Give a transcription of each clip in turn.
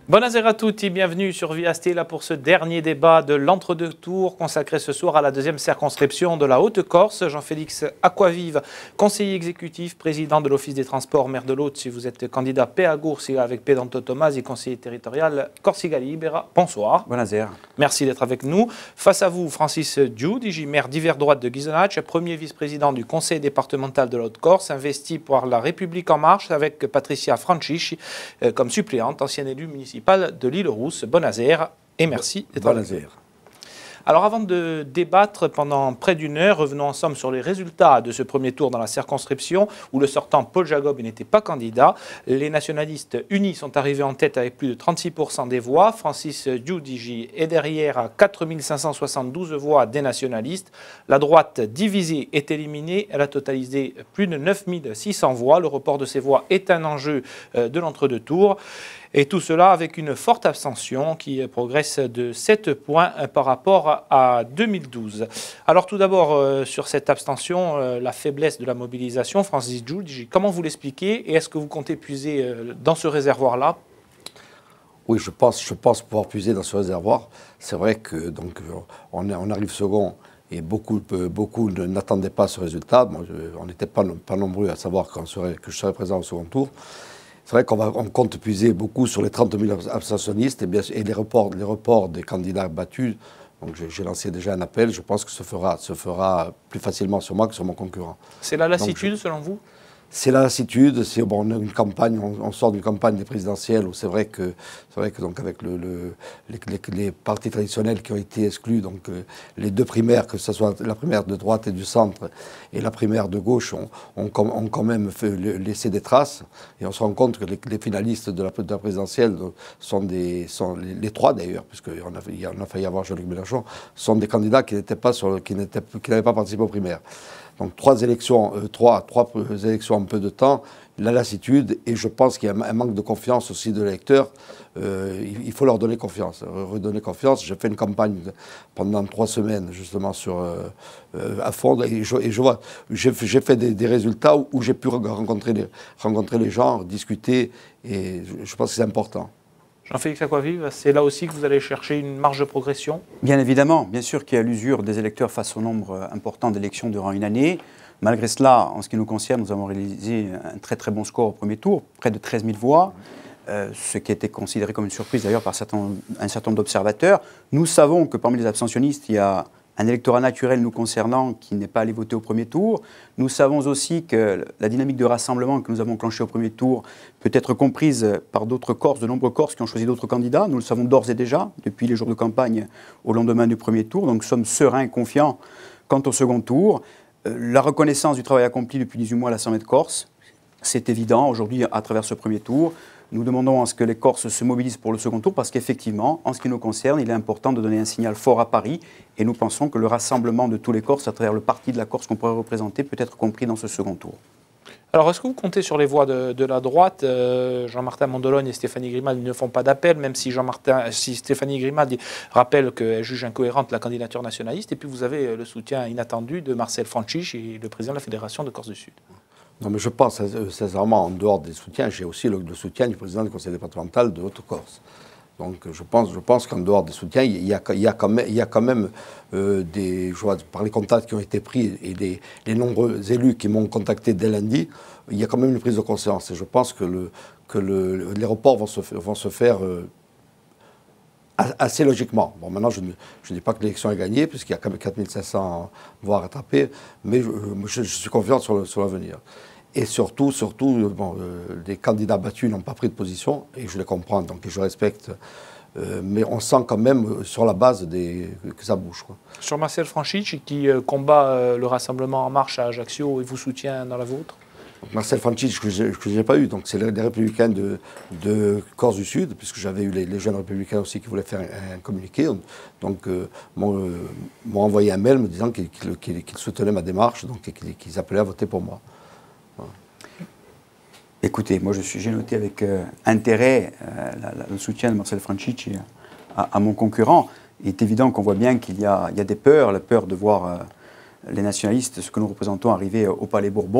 Buonasera a tutti, bienvenue sur Via Stella pour ce dernier débat de l'entre-deux tours consacré ce soir à la deuxième circonscription de la Haute-Corse. Jean-Félix Acquavive, conseiller exécutif, président de l'Office des transports, maire de l'Hôte, si vous êtes candidat P. Agursi avec Pedanto Tomasi, conseiller territorial Corsica Libera. Bonsoir. Buonasera. Merci d'être avec nous. Face à vous, Francis Giudici, maire d'hiver droite de Ghisonaccia, premier vice-président du conseil départemental de la Haute-Corse, investi par la République En Marche avec Patricia Francisci comme suppléante, ancienne élue municipale de l'Île-Rousse. Buonasera et merci d'être avec nous. Alors avant de débattre pendant près d'une heure, revenons ensemble sur les résultats de ce premier tour dans la circonscription où le sortant Paul Jacob n'était pas candidat. Les nationalistes unis sont arrivés en tête avec plus de 36% des voix. Francis Giudici est derrière à 4572 voix des nationalistes. La droite divisée est éliminée. Elle a totalisé plus de 9600 voix. Le report de ces voix est un enjeu de l'entre-deux tours. Et tout cela avec une forte abstention qui progresse de 7 points par rapport à 2012. Alors tout d'abord, sur cette abstention, la faiblesse de la mobilisation, Francis Giudici, comment vous l'expliquez et est-ce que vous comptez puiser dans ce réservoir-là? Oui, je pense pouvoir puiser dans ce réservoir. C'est vrai que donc, on arrive second et beaucoup n'attendaient pas ce résultat. Moi, on n'était pas nombreux à savoir que je serais présent au second tour. C'est vrai qu'on compte puiser beaucoup sur les 30 000 abstentionnistes et les reports des candidats battus. Donc j'ai lancé déjà un appel. Je pense que se fera plus facilement sur moi que sur mon concurrent. C'est la lassitude selon vous? C'est la lassitude, on a une campagne, on sort d'une campagne des présidentielles où c'est vrai que donc avec les partis traditionnels qui ont été exclus, donc les deux primaires, que ce soit la primaire de droite et du centre et la primaire de gauche, ont quand même laissé des traces. Et on se rend compte que les finalistes de la présidentielle sont les trois d'ailleurs, puisqu'il en a failli avoir Jean-Luc Mélenchon, sont des candidats qui n'avaient pas participé aux primaires. Donc trois élections en peu de temps, la lassitude, et je pense qu'il y a un manque de confiance aussi de l'électeur. Il faut leur donner confiance, redonner confiance. J'ai fait une campagne pendant 3 semaines justement à fond, et je vois, j'ai fait des résultats où j'ai pu rencontrer les gens, discuter, et je pense que c'est important. Jean-Félix Acquavive, c'est là aussi que vous allez chercher une marge de progression? Bien évidemment, bien sûr qu'il y a l'usure des électeurs face au nombre important d'élections durant une année. Malgré cela, en ce qui nous concerne, nous avons réalisé un très très bon score au premier tour, près de 13 000 voix, ce qui a été considéré comme une surprise d'ailleurs par un certain nombre d'observateurs. Nous savons que parmi les abstentionnistes, il y a un électorat naturel nous concernant qui n'est pas allé voter au premier tour. Nous savons aussi que la dynamique de rassemblement que nous avons enclenchée au premier tour peut être comprise par d'autres Corses, de nombreux Corses qui ont choisi d'autres candidats. Nous le savons d'ores et déjà, depuis les jours de campagne au lendemain du premier tour. Donc nous sommes sereins et confiants quant au second tour. La reconnaissance du travail accompli depuis 18 mois à l'Assemblée de Corse, c'est évident aujourd'hui à travers ce premier tour. Nous demandons à ce que les Corses se mobilisent pour le second tour parce qu'effectivement, en ce qui nous concerne, il est important de donner un signal fort à Paris et nous pensons que le rassemblement de tous les Corses à travers le parti de la Corse qu'on pourrait représenter peut être compris dans ce second tour. Alors, est-ce que vous comptez sur les voix de la droite? Jean-Martin Mondologne et Stéphanie Grimaldi ne font pas d'appel, même si Stéphanie Grimaldi rappelle qu'elle juge incohérente la candidature nationaliste. Et puis, vous avez le soutien inattendu de Marcel Francisci, le président de la Fédération de Corse du Sud. Non, mais je pense sincèrement, en dehors des soutiens, j'ai aussi le soutien du président du conseil départemental de Haute-Corse. Donc je pense qu'en dehors des soutiens, il y a quand même par les contacts qui ont été pris et les nombreux élus qui m'ont contacté dès lundi, il y a quand même une prise de conscience. Et je pense que les reports vont se faire assez logiquement. Bon, maintenant, je ne dis pas que l'élection est gagnée, puisqu'il y a quand même 4500 voix à rattraper, mais je suis confiant sur l'avenir. Et surtout, les candidats battus n'ont pas pris de position, et je les comprends, donc je respecte. Mais on sent quand même, sur la base, que ça bouge, quoi. Sur Marcel Francisci, qui combat le Rassemblement En Marche à Ajaccio et vous soutient dans la vôtre? Marcel Francisci, que je n'ai pas eu, donc c'est les Républicains de Corse du Sud, puisque j'avais eu les jeunes Républicains aussi qui voulaient faire un communiqué. Donc, m'ont envoyé un mail me disant qu'ils soutenaient ma démarche, donc qu'ils appelaient à voter pour moi. Voilà. Écoutez, moi j'ai noté avec intérêt le soutien de Marcel Francisci à mon concurrent. Il est évident qu'on voit bien qu'il y a des peurs, la peur de voir les nationalistes, ce que nous représentons, arriver au Palais Bourbon.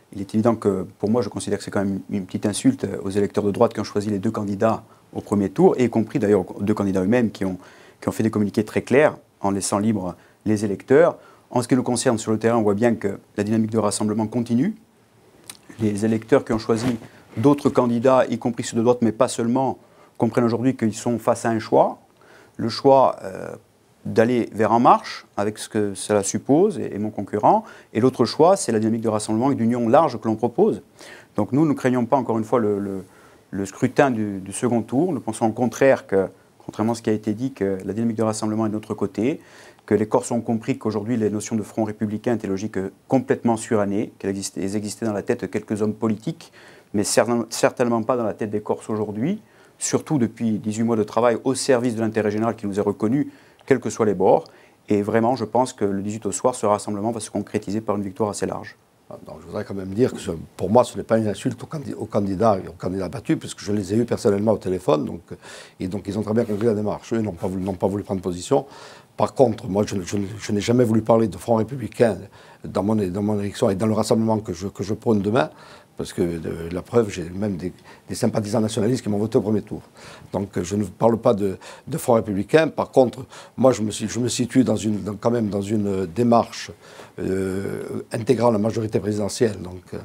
il est évident que, pour moi, je considère que c'est quand même une petite insulte aux électeurs de droite qui ont choisi les deux candidats au premier tour, et y compris d'ailleurs aux deux candidats eux-mêmes qui ont fait des communiqués très clairs en laissant libres les électeurs. En ce qui nous concerne sur le terrain, on voit bien que la dynamique de rassemblement continue. Les électeurs qui ont choisi d'autres candidats, y compris ceux de droite, mais pas seulement, comprennent aujourd'hui qu'ils sont face à un choix. Le choix d'aller vers En Marche, avec ce que cela suppose, et mon concurrent. Et l'autre choix, c'est la dynamique de rassemblement et d'union large que l'on propose. Donc nous ne craignons pas, encore une fois, le scrutin du second tour. Nous pensons au contraire que, contrairement à ce qui a été dit, que la dynamique de rassemblement est de notre côté, que les Corses ont compris qu'aujourd'hui les notions de front républicain étaient logiques complètement surannées, qu'elles existaient dans la tête de quelques hommes politiques, mais certainement pas dans la tête des Corses aujourd'hui, surtout depuis 18 mois de travail au service de l'intérêt général qui nous est reconnu, quels que soient les bords. Et vraiment, je pense que le 18 au soir, ce rassemblement va se concrétiser par une victoire assez large. Donc, je voudrais quand même dire que pour moi, ce n'est pas une insulte aux candidats et aux candidats battus, puisque je les ai eus personnellement au téléphone, et donc ils ont très bien compris la démarche. Eux n'ont pas voulu prendre position. Par contre, moi, je n'ai jamais voulu parler de Front républicain dans mon élection et dans le rassemblement que je prône demain, parce que la preuve, j'ai même des sympathisants nationalistes qui m'ont voté au premier tour. Donc je ne parle pas de Front républicain. Par contre, moi, je me situe quand même dans une démarche intégrant la majorité présidentielle,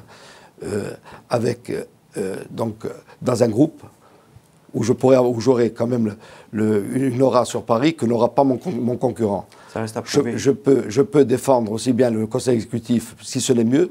dans un groupe où j'aurai quand même une aura sur Paris que n'aura pas mon concurrent. Ça reste à prouver. Je peux défendre aussi bien le Conseil exécutif, si ce n'est mieux,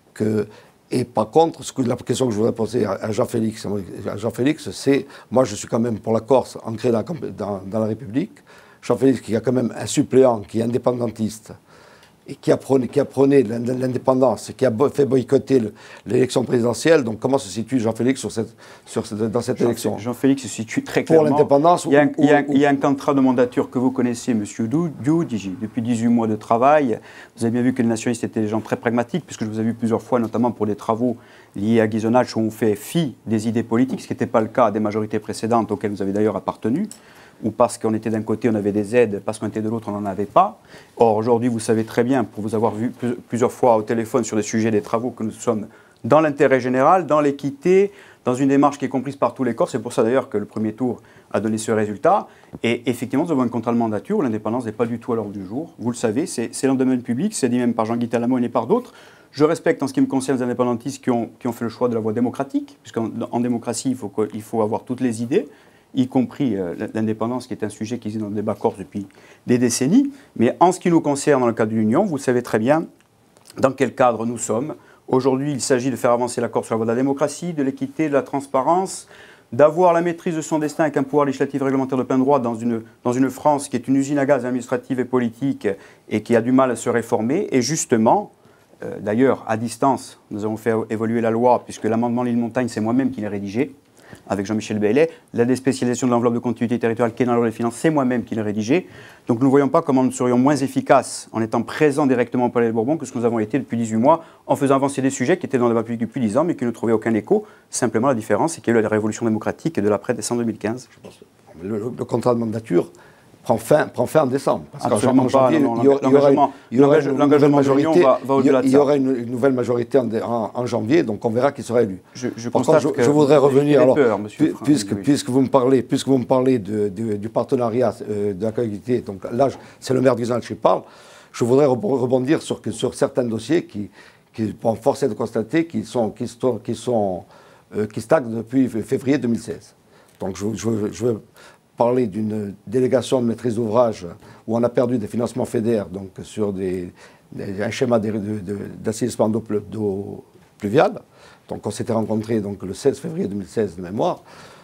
et par contre, la question que je voudrais poser à Jean-Félix, c'est, moi je suis quand même pour la Corse ancrée dans la République. Jean-Félix qui a quand même un suppléant qui est indépendantiste, et qui apprenait l'indépendance, qui a fait boycotter l'élection présidentielle. Donc comment se situe Jean-Félix dans cette élection? Jean-Félix se situe très clairement. Pour l'indépendance. Il y a un contrat de mandature que vous connaissez, M. Djoudji, depuis 18 mois de travail. Vous avez bien vu que les nationalistes étaient des gens très pragmatiques, puisque je vous ai vu plusieurs fois, notamment pour des travaux liés à Ghisonaccia, où on fait fi des idées politiques, ce qui n'était pas le cas des majorités précédentes auxquelles vous avez d'ailleurs appartenu, ou parce qu'on était d'un côté, on avait des aides, parce qu'on était de l'autre, on n'en avait pas. Or, aujourd'hui, vous savez très bien, pour vous avoir vu plusieurs fois au téléphone sur des sujets, des travaux, que nous sommes dans l'intérêt général, dans l'équité, dans une démarche qui est comprise par tous les Corses. C'est pour ça d'ailleurs que le premier tour a donné ce résultat. Et effectivement, nous avons un contrat de mandature où l'indépendance n'est pas du tout à l'ordre du jour. Vous le savez, c'est dans le domaine public, c'est dit même par Jean-Guy Talamone et par d'autres. Je respecte en ce qui me concerne les indépendantistes qui ont fait le choix de la voie démocratique, puisqu'en démocratie, il faut avoir toutes les idées, y compris l'indépendance, qui est un sujet qui est dans le débat corse depuis des décennies. Mais en ce qui nous concerne, dans le cadre de l'Union, vous savez très bien dans quel cadre nous sommes. Aujourd'hui, il s'agit de faire avancer la Corse sur la voie de la démocratie, de l'équité, de la transparence, d'avoir la maîtrise de son destin avec un pouvoir législatif et réglementaire de plein droit dans une France qui est une usine à gaz administrative et politique et qui a du mal à se réformer. Et justement, d'ailleurs, à distance, nous avons fait évoluer la loi, puisque l'amendement Lille-Montagne, c'est moi-même qui l'ai rédigé, avec Jean-Michel Baillet. La déspécialisation de l'enveloppe de continuité territoriale qui est dans la loi des finances, c'est moi-même qui l'ai rédigé. Donc nous ne voyons pas comment nous serions moins efficaces en étant présents directement au Palais de Bourbon que ce que nous avons été depuis 18 mois, en faisant avancer des sujets qui étaient dans le débat public depuis 10 ans, mais qui ne trouvaient aucun écho. Simplement, la différence, c'est qu'il y a eu la révolution démocratique de l'après-décembre 2015. Je pense. Le contrat de mandature prend fin en décembre. Parce Absolument pas. Il y aura une nouvelle majorité en janvier, donc on verra qui sera élu. Par contre, je voudrais revenir, puisque vous me parlez du partenariat de la collectivité, donc là, c'est le maire de Ghisonaccia qui parle, je voudrais rebondir sur certains dossiers qui force est de constater qui stagnent depuis février 2016. Donc je veux parler d'une délégation de maîtrise d'ouvrage où on a perdu des financements FEDER donc sur un schéma d'assainissement d'eau pluviale. Donc on s'était rencontrés donc, le 16 février 2016 de mémoire.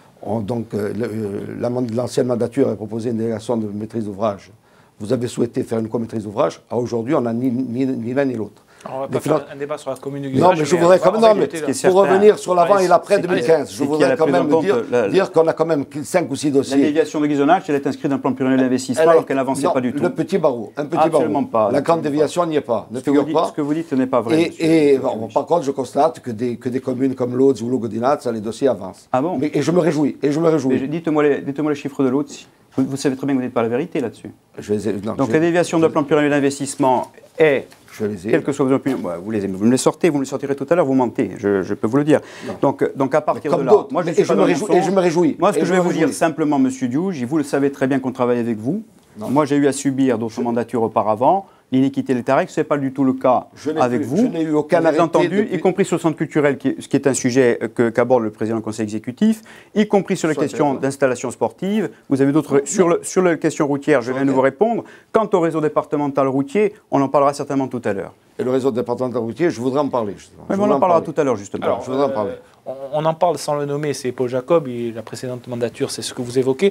L'ancienne mandature avait proposé une délégation de maîtrise d'ouvrage. Vous avez souhaité faire une co-maîtrise d'ouvrage. Aujourd'hui, on n'a ni l'un ni l'autre. On va pas faire un débat sur la commune du Ghisonaccia. Non, mais je voudrais quand même, pour revenir sur l'avant et l'après 2015, je voudrais quand même dire qu'on a quand même 5 ou 6 dossiers. La déviation de Ghisonaccia, elle est inscrite dans le plan pluriannuel d'investissement alors qu'elle n'avançait pas du tout. Le petit barreau, Absolument pas. La grande déviation n'y est pas, ne figure pas. Ce que vous dites n'est pas vrai. Par contre, je constate que des communes comme Lodz ou Lugudinaz, les dossiers avancent. Ah bon? Et je me réjouis. Dites-moi les chiffres de Lodz. Vous savez très bien que vous n'êtes pas la vérité là-dessus. Donc la déviation de plan pluriannuel d'investissement est, quel que soit vos opinions, vous me les sortez, vous me les sortirez tout à l'heure, vous mentez, je peux vous le dire. Donc à partir de là, moi je me réjouis. Moi ce que je vais vous dire simplement, Monsieur Diouf, vous le savez très bien qu'on travaille avec vous. Moi j'ai eu à subir d'autres mandatures auparavant. L'iniquité de l'État, ce n'est pas du tout le cas avec vous. Je n'ai eu aucun arrêté entendu, y compris sur le centre culturel, ce qui est un sujet qu'aborde le président du Conseil exécutif, y compris sur les questions d'installation sportive. Vous avez d'autres... Sur la question routière, je viens de vous répondre. Quant au réseau départemental routier, on en parlera certainement tout à l'heure. Et le réseau départemental routier, je voudrais en parler, justement. Mais on en parlera tout à l'heure, justement. Alors, je voudrais en parler. On en parle sans le nommer, c'est Paul Jacob, la précédente mandature, c'est ce que vous évoquez.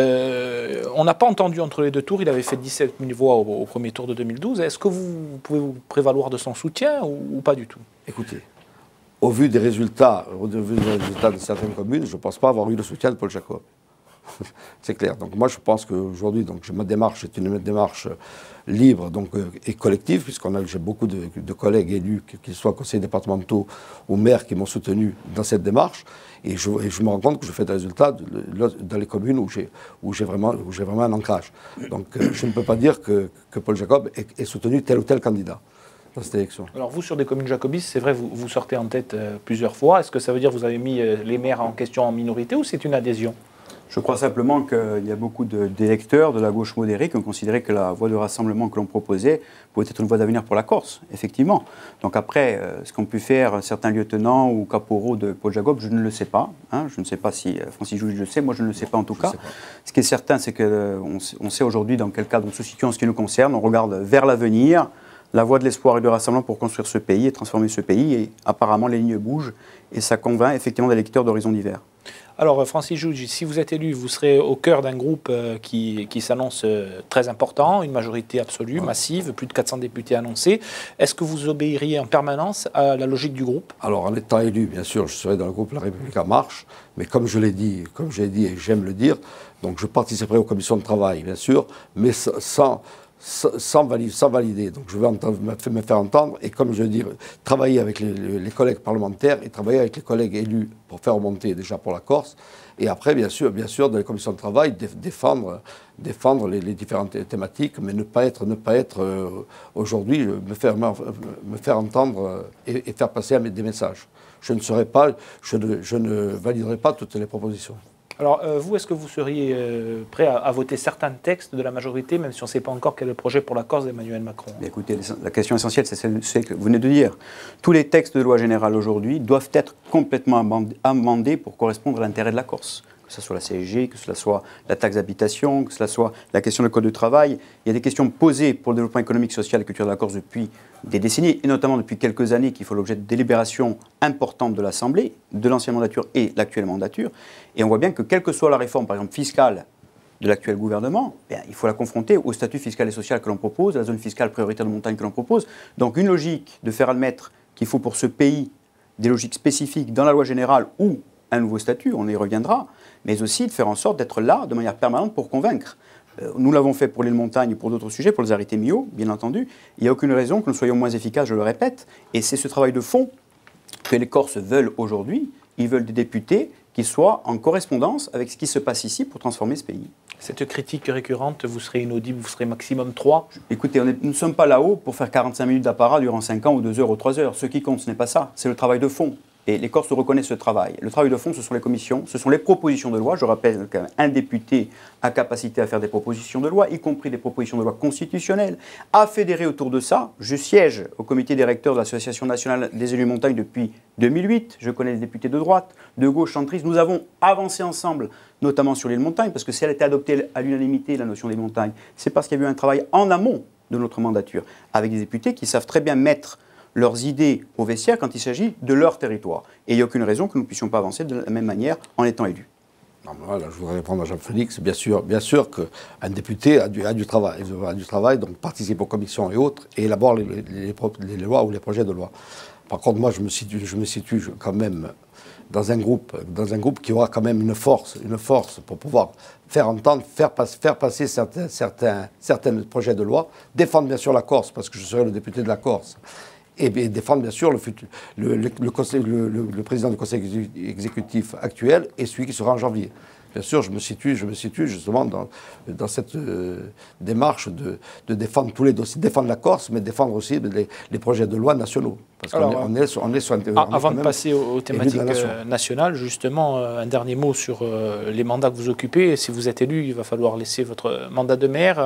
On n'a pas entendu entre les deux tours, il avait fait 17 000 voix au premier tour de 2012. Est-ce que vous pouvez vous prévaloir de son soutien ou pas du tout? Écoutez, au vu des résultats de certaines communes, je ne pense pas avoir eu le soutien de Paul Jacob. C'est clair. Donc moi, je pense qu'aujourd'hui, ma démarche est une démarche libre et collective, j'ai beaucoup de collègues élus, qu'ils soient conseillers départementaux ou maires, qui m'ont soutenu dans cette démarche. Et je me rends compte que je fais des résultats dans les communes où j'ai vraiment un ancrage. Donc je ne peux pas dire que Paul Jacob ait soutenu tel ou tel candidat dans cette élection. Alors vous, sur des communes jacobistes, c'est vrai, vous sortez en tête plusieurs fois. Est-ce que ça veut dire que vous avez mis les maires en question en minorité ou c'est une adhésion? Je crois simplement qu'il y a beaucoup d'électeurs de la gauche modérée qui ont considéré que la voie de rassemblement que l'on proposait pouvait être une voie d'avenir pour la Corse, effectivement. Donc après, ce qu'ont pu faire certains lieutenants ou caporaux de Paul Jacob, je ne le sais pas. Je ne sais pas si Francis Diouf le sait, moi je ne le sais pas en tout cas. Ce qui est certain, c'est qu'on sait aujourd'hui dans quel cadre on se situe en ce qui nous concerne. On regarde vers l'avenir, la voie de l'espoir et du rassemblement pour construire ce pays et transformer ce pays. Et apparemment, les lignes bougent et ça convainc effectivement des lecteurs d'horizons divers. Alors, Francis Diouf, si vous êtes élu, vous serez au cœur d'un groupe qui s'annonce très important, une majorité absolue, massive, plus de 400 députés annoncés. Est-ce que vous obéiriez en permanence à la logique du groupe? Alors, en étant élu, bien sûr, je serai dans le groupe La République En Marche, mais comme j'ai dit et j'aime le dire, donc je participerai aux commissions de travail, bien sûr, mais sans valider. Donc je vais me faire entendre et, comme je dis, travailler avec les collègues parlementaires et travailler avec les collègues élus pour faire remonter déjà pour la Corse. Et après, bien sûr, dans les commissions de travail, défendre les différentes thématiques, mais ne pas être aujourd'hui, me faire entendre et faire passer des messages. Je ne validerai pas toutes les propositions. Alors, vous, est-ce que vous seriez prêt à voter certains textes de la majorité, même si on ne sait pas encore quel est le projet pour la Corse d'Emmanuel Macron? Écoutez, la question essentielle, c'est celle que vous venez de dire. Tous les textes de loi générale aujourd'hui doivent être complètement amendés pour correspondre à l'intérêt de la Corse. Que ce soit la CSG, que ce soit la taxe d'habitation, que ce soit la question du code du travail. Il y a des questions posées pour le développement économique, social et culturel de la Corse depuis des décennies, et notamment depuis quelques années, qui font l'objet de délibérations importantes de l'Assemblée, de l'ancienne mandature et l'actuelle mandature. Et on voit bien que quelle que soit la réforme, par exemple fiscale, de l'actuel gouvernement, il faut la confronter au statut fiscal et social que l'on propose, à la zone fiscale prioritaire de montagne que l'on propose. Donc une logique de faire admettre qu'il faut pour ce pays des logiques spécifiques dans la loi générale ou un nouveau statut, on y reviendra, mais aussi de faire en sorte d'être là de manière permanente pour convaincre. Nous l'avons fait pour l'île Montagne et pour d'autres sujets, pour les arrêtés MIO, bien entendu. Il n'y a aucune raison que nous soyons moins efficaces, je le répète, et c'est ce travail de fond que les Corses veulent aujourd'hui. Ils veulent des députés qui soient en correspondance avec ce qui se passe ici pour transformer ce pays. Cette critique récurrente, vous serez inaudible, vous serez maximum 3. Écoutez, nous ne sommes pas là-haut pour faire 45 minutes d'apparat durant 5 ans ou 2 heures ou 3 heures. Ce qui compte, ce n'est pas ça, c'est le travail de fond. Et les Corses reconnaissent ce travail. Le travail de fond, ce sont les commissions, ce sont les propositions de loi. Je rappelle qu'un député a capacité à faire des propositions de loi, y compris des propositions de loi constitutionnelles, à fédérer autour de ça. Je siège au comité des recteurs de l'Association nationale des élus montagne depuis 2008. Je connais les députés de droite, de gauche, centristes. Nous avons avancé ensemble, notamment sur l'île Montagne, parce que si elle a été adoptée à l'unanimité, la notion des montagnes, c'est parce qu'il y a eu un travail en amont de notre mandature, avec des députés qui savent très bien mettre leurs idées au vestiaire quand il s'agit de leur territoire. Et il n'y a aucune raison que nous ne puissions pas avancer de la même manière en étant élus. Non, voilà, je voudrais répondre à Jean-Félix. Bien sûr qu'un député a du travail, donc participe aux commissions et autres, et élabore les lois ou les projets de loi. Par contre, moi, je me situe quand même dans un groupe qui aura quand même une force pour pouvoir faire entendre, faire passer certains projets de loi, défendre bien sûr la Corse, parce que je serai le député de la Corse, et défendre bien sûr le président du conseil exécutif actuel et celui qui sera en janvier. Bien sûr, je me situe justement dans cette démarche de défendre tous les dossiers, défendre la Corse, mais défendre aussi les projets de loi nationaux. Parce qu'on est sur avant de passer aux thématiques nationales, justement, un dernier mot sur les mandats que vous occupez. Si vous êtes élu, il va falloir laisser votre mandat de maire.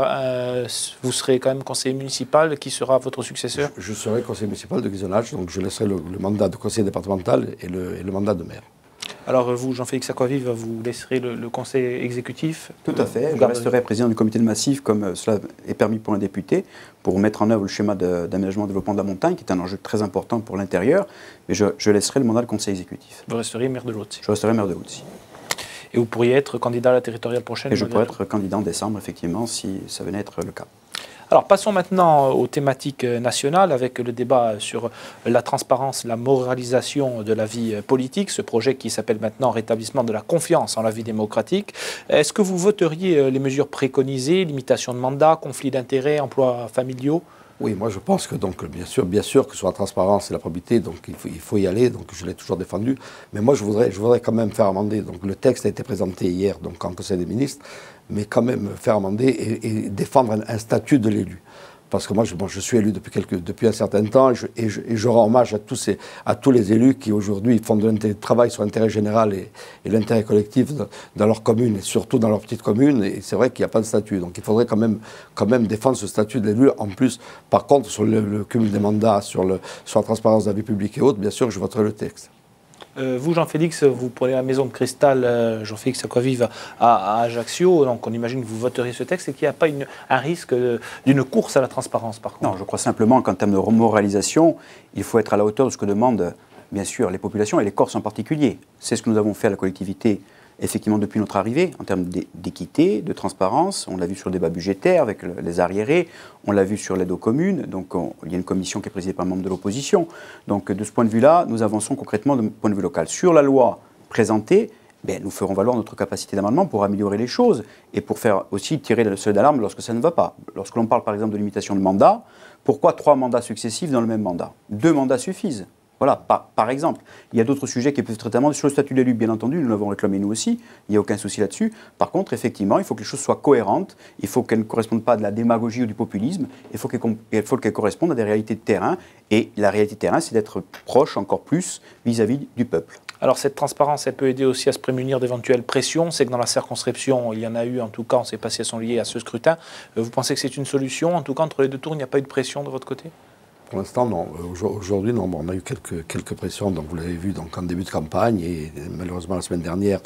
Vous serez quand même conseiller municipal. Qui sera votre successeur? Je serai conseiller municipal de Ghisonaccia, donc je laisserai le mandat de conseiller départemental et le mandat de maire. Alors vous, Jean-Félix Acquavive, vous laisserez le conseil exécutif? Tout à fait. Je resterai président du comité de massif, comme cela est permis pour un député, pour mettre en œuvre le schéma d'aménagement et développement de la montagne, qui est un enjeu très important pour l'intérieur. Mais je laisserai le mandat de conseil exécutif. Vous resterez maire de Lhotse? Je resterai maire de Lhotse. Et vous pourriez être candidat à la territoriale prochaine? Et je pourrais être candidat en décembre, effectivement, si ça venait être le cas. Alors passons maintenant aux thématiques nationales avec le débat sur la transparence, la moralisation de la vie politique, ce projet qui s'appelle maintenant rétablissement de la confiance en la vie démocratique. Est-ce que vous voteriez les mesures préconisées, limitation de mandat, conflit d'intérêts, emplois familiaux? Oui, moi je pense que donc bien sûr que sur la transparence et la probité, donc il faut y aller, donc je l'ai toujours défendu. Mais moi je voudrais quand même faire amender. Donc le texte a été présenté hier donc en Conseil des ministres, mais quand même faire amender et défendre un statut de l'élu. Parce que moi, je suis élu depuis un certain temps et je rends hommage à tous les élus qui aujourd'hui font travail sur l'intérêt général et l'intérêt collectif dans leur commune et surtout dans leur petite commune. Et c'est vrai qu'il n'y a pas de statut. Donc il faudrait quand même défendre ce statut de l'élu. En plus, par contre, sur le cumul des mandats, sur la transparence de la vie publique et autres, bien sûr, je voterai le texte. Vous, Jean-Félix, vous prenez la maison de cristal, Jean-Félix Acquavive, à Ajaccio, donc on imagine que vous voteriez ce texte et qu'il n'y a pas un risque d'une course à la transparence, par contre. Non, je crois simplement qu'en termes de moralisation, il faut être à la hauteur de ce que demandent, bien sûr, les populations et les Corses en particulier. C'est ce que nous avons fait à la collectivité, effectivement, depuis notre arrivée, en termes d'équité, de transparence. On l'a vu sur le débat budgétaire avec les arriérés, on l'a vu sur l'aide aux communes, donc il y a une commission qui est présidée par un membre de l'opposition. Donc de ce point de vue-là, nous avançons concrètement d'un point de vue local. Sur la loi présentée, nous ferons valoir notre capacité d'amendement pour améliorer les choses et pour faire aussi tirer le seuil d'alarme lorsque ça ne va pas. Lorsque l'on parle par exemple de limitation de mandat, pourquoi 3 mandats successifs dans le même mandat? 2 mandats suffisent. Voilà, par exemple. Il y a d'autres sujets qui peuvent être traités sur le statut de l'élu, bien entendu, nous l'avons réclamé nous aussi, il n'y a aucun souci là-dessus. Par contre, effectivement, il faut que les choses soient cohérentes, il faut qu'elles ne correspondent pas à de la démagogie ou du populisme, il faut qu'elles correspondent à des réalités de terrain, et la réalité de terrain, c'est d'être proche encore plus vis-à-vis du peuple. Alors cette transparence, elle peut aider aussi à se prémunir d'éventuelles pressions. C'est que dans la circonscription, il y en a eu, en tout cas, on sait pas si elles sont liées à ce scrutin. Vous pensez que c'est une solution? En tout cas, entre les 2 tours, il n'y a pas eu de pression de votre côté? Pour l'instant, non. Aujourd'hui, non. Bon, on a eu quelques pressions, donc vous l'avez vu donc, en début de campagne, et malheureusement la semaine dernière,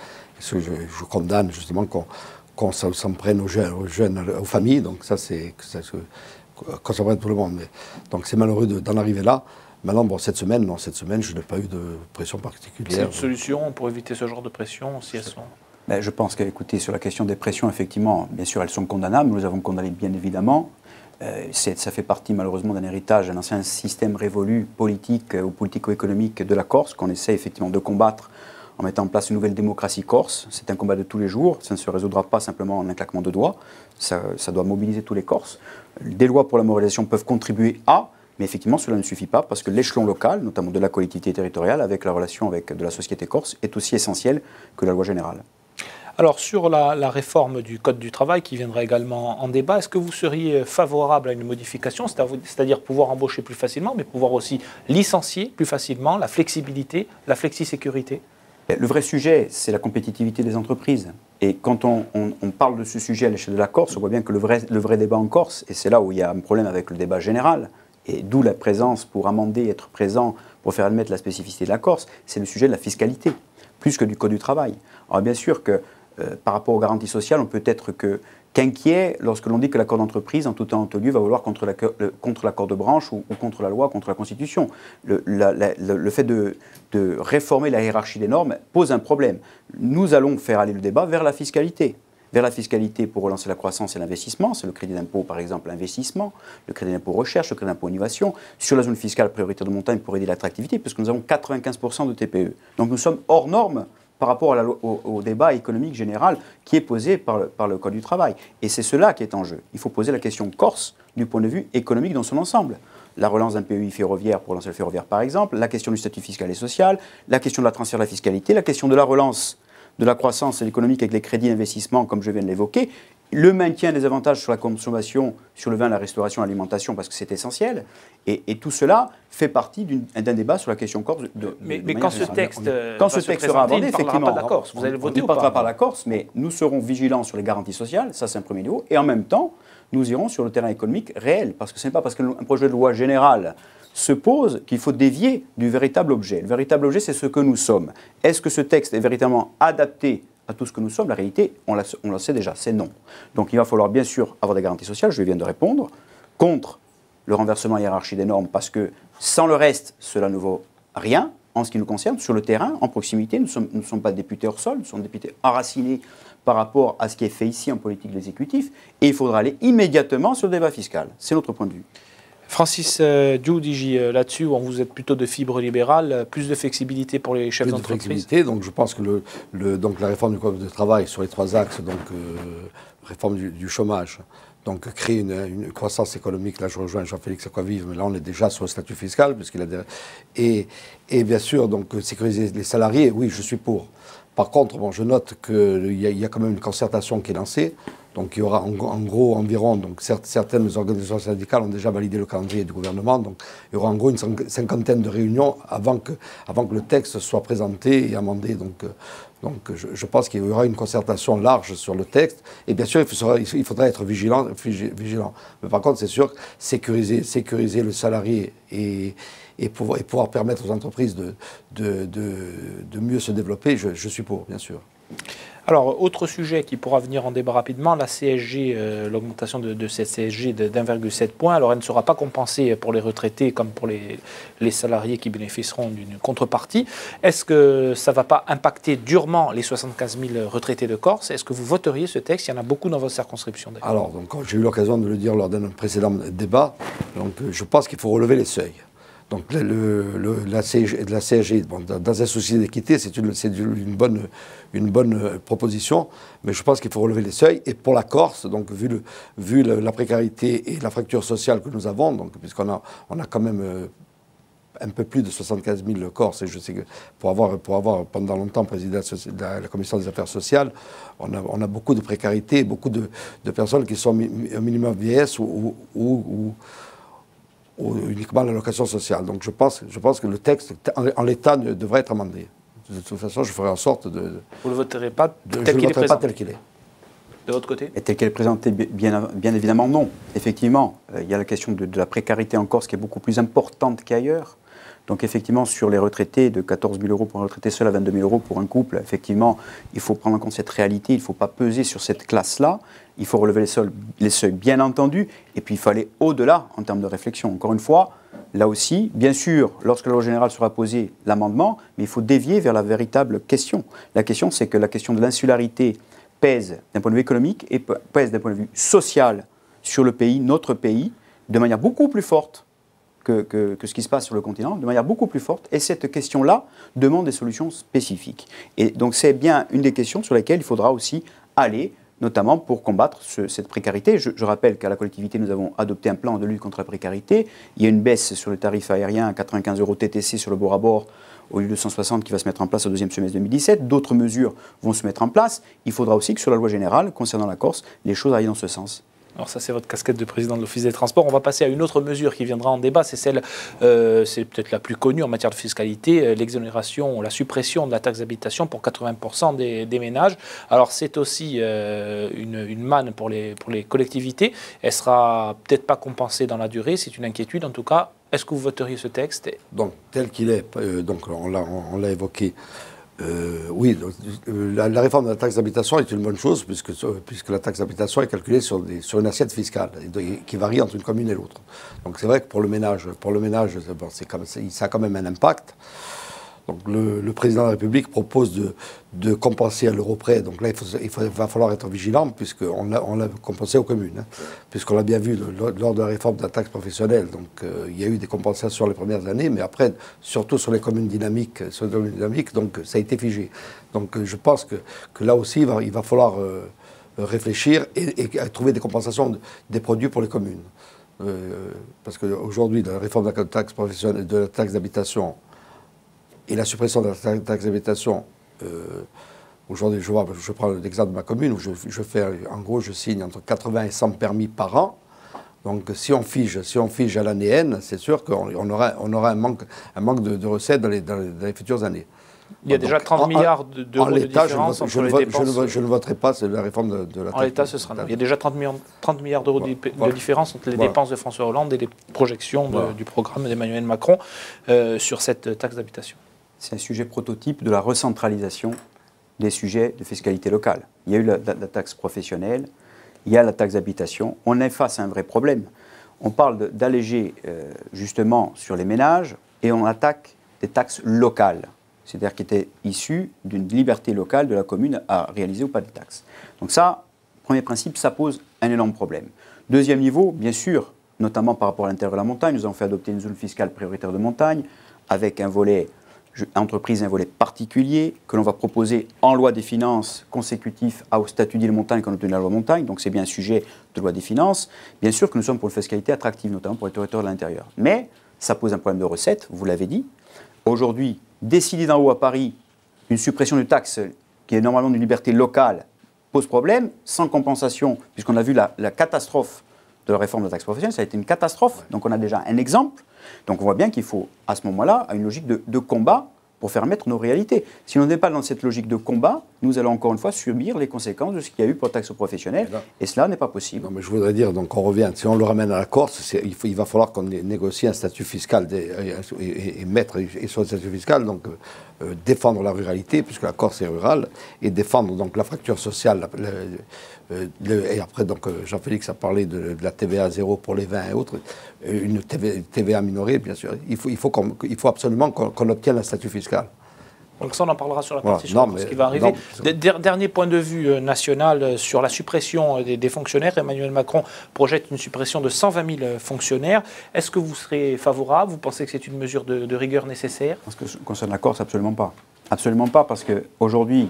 je condamne justement qu'on s'en prenne aux jeunes, aux familles, donc ça c'est qu'on s'en prenne tout le monde. Mais, donc c'est malheureux d'en arriver là. Maintenant, bon, cette semaine, je n'ai pas eu de pression particulière. C'est une solution pour éviter ce genre de pression, si elles sont... Je pense qu'écoutez, sur la question des pressions, effectivement, bien sûr, elles sont condamnables. Nous les avons condamnées, bien évidemment. Ça fait partie malheureusement d'un héritage, d'un ancien système révolu politique ou politico-économique de la Corse qu'on essaie effectivement de combattre en mettant en place une nouvelle démocratie corse. C'est un combat de tous les jours, ça ne se résoudra pas simplement en un claquement de doigts, ça doit mobiliser tous les Corses. Des lois pour la moralisation peuvent contribuer mais effectivement cela ne suffit pas parce que l'échelon local, notamment de la collectivité territoriale, avec la relation avec de la société corse, est aussi essentiel que la loi générale. Alors, sur la réforme du Code du travail qui viendra également en débat, est-ce que vous seriez favorable à une modification, c'est-à-dire pouvoir embaucher plus facilement, mais pouvoir aussi licencier plus facilement, la flexibilité, la flexi-sécurité? Le vrai sujet, c'est la compétitivité des entreprises. Et quand on parle de ce sujet à l'échelle de la Corse, on voit bien que le vrai débat en Corse, et c'est là où il y a un problème avec le débat général, et d'où la présence pour amender, être présent, pour faire admettre la spécificité de la Corse, c'est le sujet de la fiscalité, plus que du Code du travail. Alors bien sûr que par rapport aux garanties sociales, on peut être qu'inquiet lorsque l'on dit que l'accord d'entreprise, en tout temps en tout lieu, va valoir contre l'accord de branche ou contre la loi, contre la Constitution. Le fait de réformer la hiérarchie des normes pose un problème. Nous allons faire aller le débat vers la fiscalité. Vers la fiscalité pour relancer la croissance et l'investissement, c'est le crédit d'impôt par exemple investissement, le crédit d'impôt recherche, le crédit d'impôt innovation, sur la zone fiscale prioritaire de montagne pour aider l'attractivité, puisque nous avons 95% de TPE. Donc nous sommes hors normes par rapport au débat économique général qui est posé par le Code du travail. Et c'est cela qui est en jeu. Il faut poser la question Corse du point de vue économique dans son ensemble. La relance d'un PEI ferroviaire pour lancer le ferroviaire par exemple, la question du statut fiscal et social, la question de la transfert de la fiscalité, la question de la relance de la croissance économique avec les crédits d'investissement, comme je viens de l'évoquer, le maintien des avantages sur la consommation, sur le vin, la restauration, l'alimentation, parce que c'est essentiel. Et tout cela fait partie d'un débat sur la question corse. Mais quand ce texte sera abordé, effectivement, pas de la Corse. Vous allez voter ou pas? On ne parlera pas de la Corse, mais nous serons vigilants sur les garanties sociales, ça c'est un premier niveau, et en même temps, nous irons sur le terrain économique réel, parce que ce n'est pas parce qu'un projet de loi général se pose qu'il faut dévier du véritable objet. Le véritable objet, c'est ce que nous sommes. Est-ce que ce texte est véritablement adapté à tout ce que nous sommes? La réalité, on la sait déjà, c'est non. Donc il va falloir bien sûr avoir des garanties sociales, je viens de répondre, contre le renversement hiérarchique des normes, parce que sans le reste, cela ne vaut rien. En ce qui nous concerne, sur le terrain, en proximité, nous ne sommes pas députés hors sol, nous sommes députés enracinés par rapport à ce qui est fait ici en politique de l'exécutif, et il faudra aller immédiatement sur le débat fiscal. C'est notre point de vue. Francis Djoudiji, là-dessus, où vous êtes plutôt de fibre libérale, plus de flexibilité pour les chefs d'entreprise. Donc je pense que donc la réforme du code de travail sur les 3 axes, donc réforme du chômage, donc créer une croissance économique, là je rejoins Jean-Félix Acquavive, mais là on est déjà sur le statut fiscal, puisqu'il a et bien sûr, donc sécuriser les salariés, oui, je suis pour. Par contre, bon, je note qu'il y a quand même une concertation qui est lancée. Donc il y aura en gros environ, donc certaines organisations syndicales ont déjà validé le calendrier du gouvernement, donc il y aura en gros une cinquantaine de réunions avant que le texte soit présenté et amendé. Donc je pense qu'il y aura une concertation large sur le texte. Et bien sûr, il faudra être vigilant. Mais par contre, c'est sûr, sécuriser le salarié et pouvoir permettre aux entreprises de mieux se développer, je suis pour, bien sûr. Alors, autre sujet qui pourra venir en débat rapidement, la CSG, l'augmentation de cette CSG d'1,7 point. Alors, elle ne sera pas compensée pour les retraités comme pour les salariés qui bénéficieront d'une contrepartie. Est-ce que ça ne va pas impacter durement les 75 000 retraités de Corse? Est-ce que vous voteriez ce texte? Il y en a beaucoup dans votre circonscription. Alors, donc, j'ai eu l'occasion de le dire lors d'un précédent débat. Donc, je pense qu'il faut relever les seuils. Donc la CSG, bon, dans un souci d'équité, c'est une bonne proposition, mais je pense qu'il faut relever les seuils. Et pour la Corse, donc vu la précarité et la fracture sociale que nous avons, donc puisqu'on a quand même un peu plus de 75 000 Corses, et je sais que pour avoir pendant longtemps présidé la Commission des affaires sociales, on a beaucoup de précarité, beaucoup de personnes qui sont au minimum vieillesse ou uniquement l'allocation sociale. Donc je pense que le texte, en l'état, devrait être amendé. De toute façon, je ferai en sorte de... Vous ne le voterez pas tel qu'il est présenté? Je ne le voterai pas tel qu'il est. De votre côté? Et tel qu'il est présenté, bien évidemment, non. Effectivement, il y a la question de la précarité en Corse qui est beaucoup plus importante qu'ailleurs. Donc effectivement, sur les retraités, de 14 000 euros pour un retraité seul à 22 000 euros pour un couple, effectivement, il faut prendre en compte cette réalité, il ne faut pas peser sur cette classe-là, il faut relever les seuils, bien entendu, et puis il faut aller au-delà en termes de réflexion. Encore une fois, là aussi, bien sûr, lorsque la loi générale sera posée, l'amendement, mais il faut dévier vers la véritable question. La question, c'est que la question de l'insularité pèse d'un point de vue économique et pèse d'un point de vue social sur le pays, notre pays, de manière beaucoup plus forte que ce qui se passe sur le continent, de manière beaucoup plus forte. Et cette question-là demande des solutions spécifiques. Et donc c'est bien une des questions sur lesquelles il faudra aussi aller, notamment pour combattre cette précarité. Je rappelle qu'à la collectivité, nous avons adopté un plan de lutte contre la précarité. Il y a une baisse sur le tarif aérien à 95 € TTC sur le bord à bord, au lieu de 160 qui va se mettre en place au deuxième semestre 2017. D'autres mesures vont se mettre en place. Il faudra aussi que sur la loi générale, concernant la Corse, les choses aillent dans ce sens. Alors ça, c'est votre casquette de président de l'Office des Transports. On va passer à une autre mesure qui viendra en débat. C'est celle, c'est peut-être la plus connue en matière de fiscalité, l'exonération, la suppression de la taxe d'habitation pour 80% des ménages. Alors c'est aussi une manne pour les collectivités. Elle sera peut-être pas compensée dans la durée. C'est une inquiétude. En tout cas, est-ce que vous voteriez ce texte? Donc tel qu'il est, donc on l'a évoqué. Oui, la réforme de la taxe d'habitation est une bonne chose puisque la taxe d'habitation est calculée sur une assiette fiscale qui varie entre une commune et l'autre. Donc c'est vrai que pour le ménage, bon, ça a quand même un impact. Donc le président de la République propose de compenser à l'euro près. Donc là, va falloir être vigilant puisqu'on l'a compensé aux communes. Hein, puisqu'on l'a bien vu lors de la réforme de la taxe professionnelle. Donc il y a eu des compensations les premières années, mais après, surtout sur les communes dynamiques, donc ça a été figé. Donc je pense que là aussi, il va falloir réfléchir et trouver des compensations des produits pour les communes. Parce qu'aujourd'hui, la réforme de la taxe professionnelle, de la taxe d'habitation, et la suppression de la taxe d'habitation, aujourd'hui, je prends l'exemple de ma commune où je fais, en gros, je signe entre 80 et 100 permis par an. Donc si on fige à l'année N, c'est sûr qu'on aura un manque de recettes dans les futures années. Il y a déjà 30 milliards d'euros de différence entre les dépenses. Je ne voterai pas la réforme de la taxe. En l'état, ce sera non. Il y a déjà 30 milliards d'euros de différence entre les dépenses de François Hollande et les projections du programme d'Emmanuel Macron sur cette taxe d'habitation. C'est un sujet prototype de la recentralisation des sujets de fiscalité locale. Il y a eu la taxe professionnelle, il y a la taxe d'habitation. On est face à un vrai problème. On parle d'alléger justement sur les ménages et on attaque des taxes locales, c'est-à-dire qui étaient issues d'une liberté locale de la commune à réaliser ou pas des taxes. Donc ça, premier principe, ça pose un énorme problème. Deuxième niveau, bien sûr, notamment par rapport à l'intérieur de la montagne, nous avons fait adopter une zone fiscale prioritaire de montagne avec un volet entreprise, un volet particulier que l'on va proposer en loi des finances consécutif au statut d'île montagne qu'on a obtenu la loi montagne, donc c'est bien un sujet de loi des finances. Bien sûr que nous sommes pour une fiscalité attractive, notamment pour les territoires de l'intérieur. Mais ça pose un problème de recettes, vous l'avez dit. Aujourd'hui, décider d'en haut à Paris une suppression de taxe qui est normalement d'une liberté locale pose problème, sans compensation, puisqu'on a vu la catastrophe de la réforme de la taxe professionnelle, ça a été une catastrophe, donc on a déjà un exemple. Donc on voit bien qu'il faut, à ce moment-là, une logique de combat pour faire mettre nos réalités. Si on n'est pas dans cette logique de combat, nous allons encore une fois subir les conséquences de ce qu'il y a eu pour la taxe professionnelle, et cela n'est pas possible. Non, mais je voudrais dire, donc on revient, si on le ramène à la Corse, il va falloir qu'on négocie un statut fiscal et mettre sur le statut fiscal, donc défendre la ruralité, puisque la Corse est rurale, et défendre donc la fracture sociale. Et après, donc Jean-Félix a parlé de la TVA zéro pour les vins et autres, une TVA minorée, bien sûr. Il faut absolument qu'on obtienne un statut fiscal. Donc ça, on en parlera sur la partie sur ce qui va arriver. Dernier point de vue national sur la suppression des fonctionnaires. Emmanuel Macron projette une suppression de 120 000 fonctionnaires. Est-ce que vous serez favorable? Vous pensez que c'est une mesure de rigueur nécessaire? En ce qui concerne la Corse, absolument pas. Absolument pas, parce qu'aujourd'hui,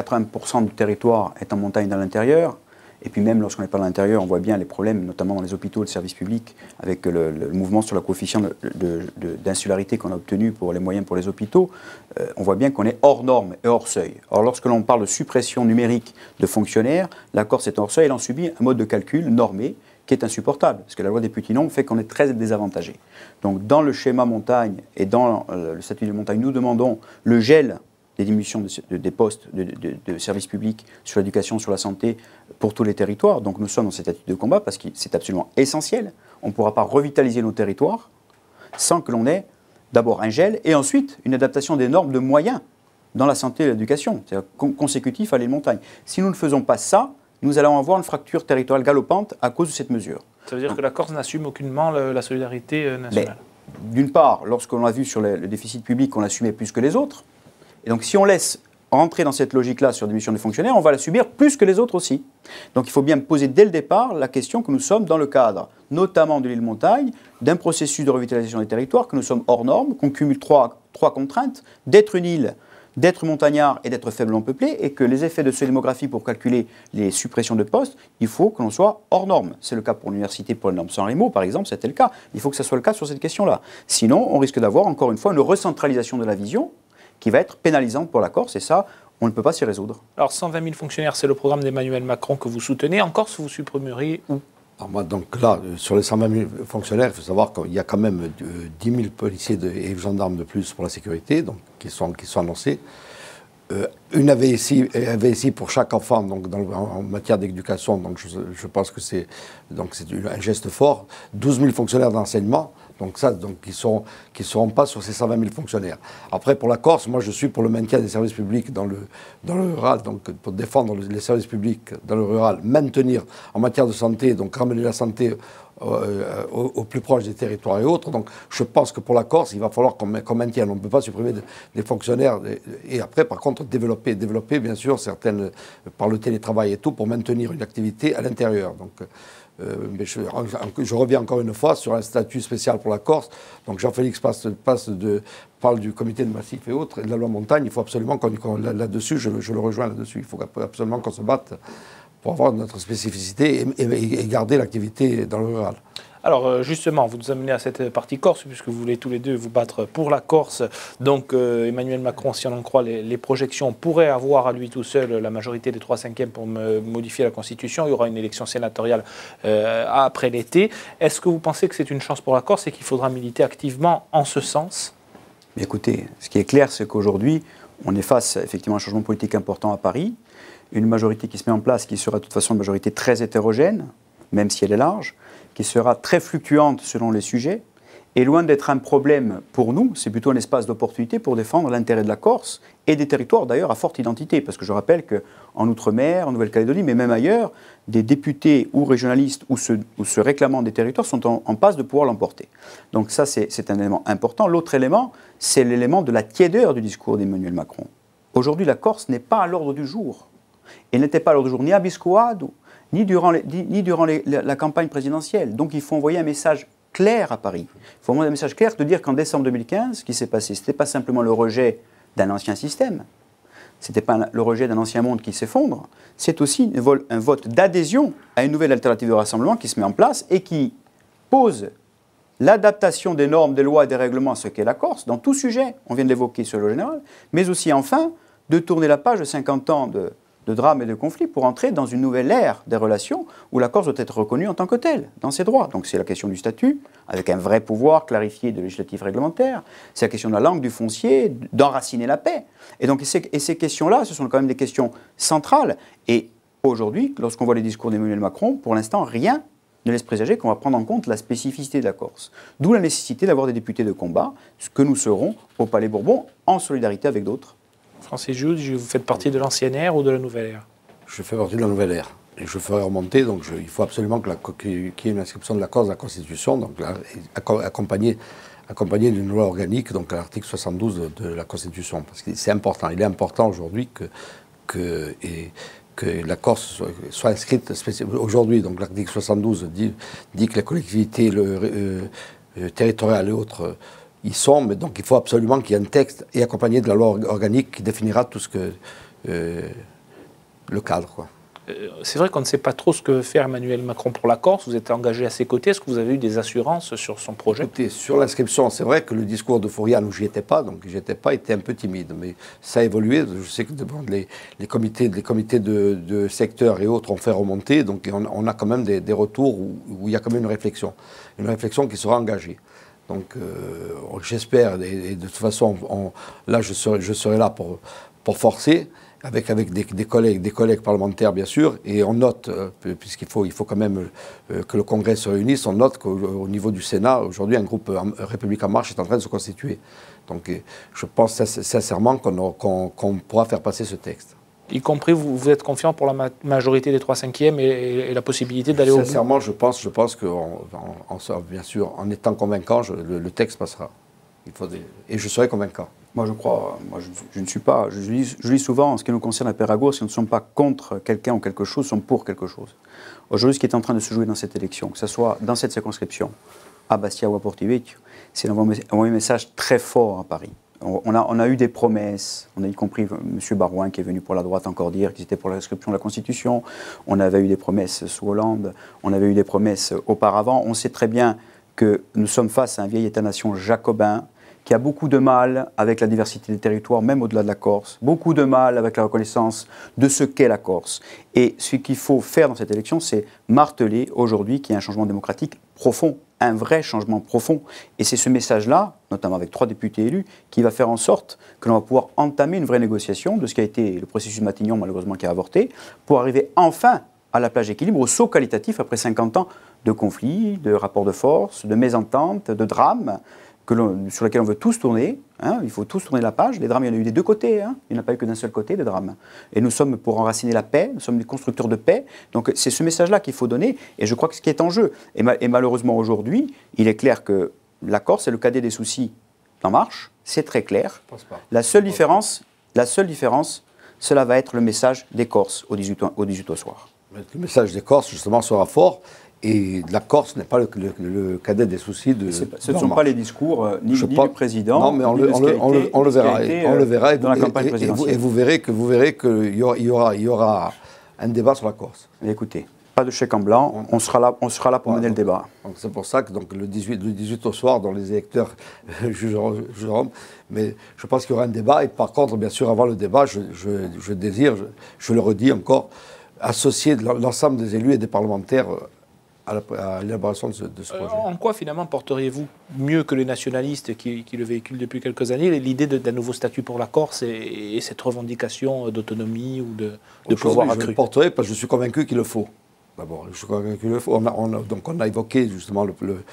80% du territoire est en montagne dans l'intérieur. Et puis même lorsqu'on n'est pas à l'intérieur, on voit bien les problèmes, notamment dans les hôpitaux, le service public, avec le mouvement sur la coefficient d'insularité qu'on a obtenu pour les moyens pour les hôpitaux. On voit bien qu'on est hors norme et hors seuil. Or, lorsque l'on parle de suppression numérique de fonctionnaires, la Corse est hors seuil, elle en subit un mode de calcul normé qui est insupportable, parce que la loi des petits nombres fait qu'on est très désavantagé. Donc dans le schéma montagne et dans le statut de montagne, nous demandons le gel des diminutions des postes de services publics sur l'éducation, sur la santé, pour tous les territoires. Donc nous sommes dans cette attitude de combat parce que c'est absolument essentiel. On ne pourra pas revitaliser nos territoires sans que l'on ait d'abord un gel et ensuite une adaptation des normes de moyens dans la santé et l'éducation, c'est-à-dire consécutif à les montagnes. Si nous ne faisons pas ça, nous allons avoir une fracture territoriale galopante à cause de cette mesure. Ça veut dire que la Corse n'assume aucunement la solidarité nationale. D'une part, lorsqu'on a vu sur le déficit public, on l'assumait plus que les autres. Et donc si on laisse rentrer dans cette logique-là sur des missions de fonctionnaires, on va la subir plus que les autres aussi. Donc il faut bien poser dès le départ la question que nous sommes dans le cadre, notamment de l'île Montagne, d'un processus de revitalisation des territoires, que nous sommes hors normes, qu'on cumule trois contraintes, d'être une île, d'être montagnard et d'être faiblement peuplé, et que les effets de ce démographie pour calculer les suppressions de postes, il faut que l'on soit hors norme. C'est le cas pour l'université, pour les normes San Remo, par exemple, c'était le cas. Il faut que ce soit le cas sur cette question-là. Sinon, on risque d'avoir, encore une fois, une recentralisation de la vision, qui va être pénalisante pour la Corse, et ça, on ne peut pas s'y résoudre. Alors, 120 000 fonctionnaires, c'est le programme d'Emmanuel Macron que vous soutenez. En Corse, vous supprimeriez où? Alors moi, donc là, sur les 120 000 fonctionnaires, il faut savoir qu'il y a quand même 10 000 policiers et gendarmes de plus pour la sécurité, donc, qui sont annoncés. Une AVSI pour chaque enfant, donc en matière d'éducation, donc je pense que c'est un geste fort. 12 000 fonctionnaires d'enseignement. Donc ça, qui seront pas sur ces 120 000 fonctionnaires. Après, pour la Corse, moi, je suis pour le maintien des services publics dans le rural, donc pour défendre les services publics dans le rural, maintenir en matière de santé, donc ramener la santé au plus proche des territoires et autres. Donc je pense que pour la Corse, il va falloir qu'on maintienne. On ne peut pas supprimer des fonctionnaires. Et après, par contre, développer bien sûr, certaines, par le télétravail et tout, pour maintenir une activité à l'intérieur. Donc, mais je reviens encore une fois sur un statut spécial pour la Corse. Donc Jean-Félix parle du comité de massif et autres, et de la loi montagne. Il faut absolument là-dessus, je le rejoins là-dessus, il faut absolument qu'on se batte pour avoir notre spécificité et garder l'activité dans le rural. Alors justement, vous nous amenez à cette partie Corse, puisque vous voulez tous les deux vous battre pour la Corse. Donc Emmanuel Macron, si on en croit les projections, pourrait avoir à lui tout seul la majorité des 3/5 pour modifier la Constitution. Il y aura une élection sénatoriale après l'été. Est-ce que vous pensez que c'est une chance pour la Corse et qu'il faudra militer activement en ce sens? Mais écoutez, ce qui est clair, c'est qu'aujourd'hui, on est face effectivement à un changement politique important à Paris, une majorité qui se met en place, qui sera de toute façon une majorité très hétérogène, même si elle est large, qui sera très fluctuante selon les sujets, et loin d'être un problème pour nous, c'est plutôt un espace d'opportunité pour défendre l'intérêt de la Corse et des territoires d'ailleurs à forte identité, parce que je rappelle qu'en Outre-mer, en Nouvelle-Calédonie, mais même ailleurs, des députés ou régionalistes ou se réclamant des territoires sont en passe de pouvoir l'emporter. Donc ça, c'est un élément important. L'autre élément, c'est l'élément de la tiédeur du discours d'Emmanuel Macron. Aujourd'hui, la Corse n'est pas à l'ordre du jour. Elle n'était pas à l'ordre du jour ni à Biscoado, ni durant la campagne présidentielle. Donc il faut envoyer un message clair à Paris. Il faut envoyer un message clair de dire qu'en décembre 2015, ce qui s'est passé, ce n'était pas simplement le rejet d'un ancien système, ce n'était pas le rejet d'un ancien monde qui s'effondre, c'est aussi un vote d'adhésion à une nouvelle alternative de rassemblement qui se met en place et qui pose l'adaptation des normes, des lois et des règlements à ce qu'est la Corse, dans tout sujet, on vient de l'évoquer sur le général, mais aussi enfin de tourner la page de 50 ans de drames et de conflits pour entrer dans une nouvelle ère des relations où la Corse doit être reconnue en tant que telle, dans ses droits. Donc c'est la question du statut, avec un vrai pouvoir clarifié de législatif réglementaire, c'est la question de la langue, du foncier, d'enraciner la paix. Et donc ces questions-là, ce sont quand même des questions centrales. Et aujourd'hui, lorsqu'on voit les discours d'Emmanuel Macron, pour l'instant, rien ne laisse présager qu'on va prendre en compte la spécificité de la Corse. D'où la nécessité d'avoir des députés de combat, ce que nous serons au Palais Bourbon, en solidarité avec d'autres. Francis Joud, vous faites partie de l'ancienne ère ou de la nouvelle ère? Je fais partie de la nouvelle ère. Et je ferai remonter, donc il faut absolument qu'il y ait une inscription de la Corse dans la Constitution, donc accompagnée d'une loi organique, donc à l'article 72 de la Constitution. Parce que c'est important. Il est important aujourd'hui que la Corse soit inscrite aujourd'hui. Donc l'article 72 dit que les collectivités territoriales et autres y sont, mais donc il faut absolument qu'il y ait un texte et accompagné de la loi organique qui définira tout ce que le cadre, quoi. C'est vrai qu'on ne sait pas trop ce que veut faire Emmanuel Macron pour la Corse. Vous êtes engagé à ses côtés. Est-ce que vous avez eu des assurances sur son projet? Écoutez, sur l'inscription, c'est vrai que le discours de Fourian, où j'y étais pas, donc j'y étais pas, était un peu timide. Mais ça a évolué. Je sais que les comités de secteur et autres ont fait remonter. Donc on a quand même des retours où il y a quand même une réflexion qui sera engagée. Donc j'espère, et de toute façon, là je serai là pour forcer, avec des collègues parlementaires bien sûr, et on note, puisqu'il faut quand même que le Congrès se réunisse, on note qu'au niveau du Sénat, aujourd'hui un groupe République en Marche est en train de se constituer. Donc je pense sincèrement qu'on pourra faire passer ce texte. Y compris, vous êtes confiant pour la majorité des 3/5 et la possibilité d'aller au bout? Sincèrement, je pense que, bien sûr, en étant convaincant, le texte passera. Et je serai convaincant. Moi, je ne suis pas. Je lis souvent, en ce qui nous concerne à Pérago, si nous ne sommes pas contre quelqu'un ou quelque chose, nous sommes pour quelque chose. Aujourd'hui, ce qui est en train de se jouer dans cette élection, que ce soit dans cette circonscription, à Bastia ou à Porto-Vecchio, c'est d'envoyer un message très fort à Paris. On a eu des promesses, on a y compris M. Barouin qui est venu pour la droite encore dire qu'ils étaient pour la inscription de la Constitution, on avait eu des promesses sous Hollande, on avait eu des promesses auparavant. On sait très bien que nous sommes face à un vieil État-nation jacobin qui a beaucoup de mal avec la diversité des territoires, même au-delà de la Corse, beaucoup de mal avec la reconnaissance de ce qu'est la Corse. Et ce qu'il faut faire dans cette élection, c'est marteler aujourd'hui qu'il y a un changement démocratique profond, un vrai changement profond. Et c'est ce message-là, notamment avec 3 députés élus, qui va faire en sorte que l'on va pouvoir entamer une vraie négociation de ce qui a été le processus Matignon, malheureusement, qui a avorté, pour arriver enfin à la plage d'équilibre, au saut qualitatif après 50 ans de conflits, de rapports de force, de mésententes, de drames, sur lesquels on veut tous tourner. Il faut tous tourner la page. Les drames, il y en a eu des deux côtés. Il n'y en a pas eu que d'un seul côté, les drames. Et nous sommes pour enraciner la paix, nous sommes des constructeurs de paix. Donc c'est ce message-là qu'il faut donner, et je crois que ce qui est en jeu. Et malheureusement, aujourd'hui, il est clair que la Corse est le cadet des soucis d'En Marche, c'est très clair. La seule différence, cela va être le message des Corses au 18 au soir. Le message des Corses, justement, sera fort. Et la Corse n'est pas le cadet des soucis de... Ce ne sont pas les discours ni du président. Non, mais on le verra. Dans la campagne présidentielle. Et vous verrez qu'il y aura un débat sur la Corse. Écoutez, Pas de chèque en blanc, on sera là pour mener le débat. C'est pour ça que donc, le 18 au soir, dont les électeurs jugeront, mais je pense qu'il y aura un débat. Et par contre, bien sûr, avant le débat, je désire, je le redis encore, associer l'ensemble des élus et des parlementaires à l'élaboration de ce projet. En quoi, finalement, porteriez-vous mieux que les nationalistes qui le véhiculent depuis quelques années l'idée d'un nouveau statut pour la Corse et cette revendication d'autonomie ou de pouvoir accru? Je le porterai parce que je suis convaincu qu'il le faut. D'abord, je suis convaincu qu'il le faut. On a évoqué justement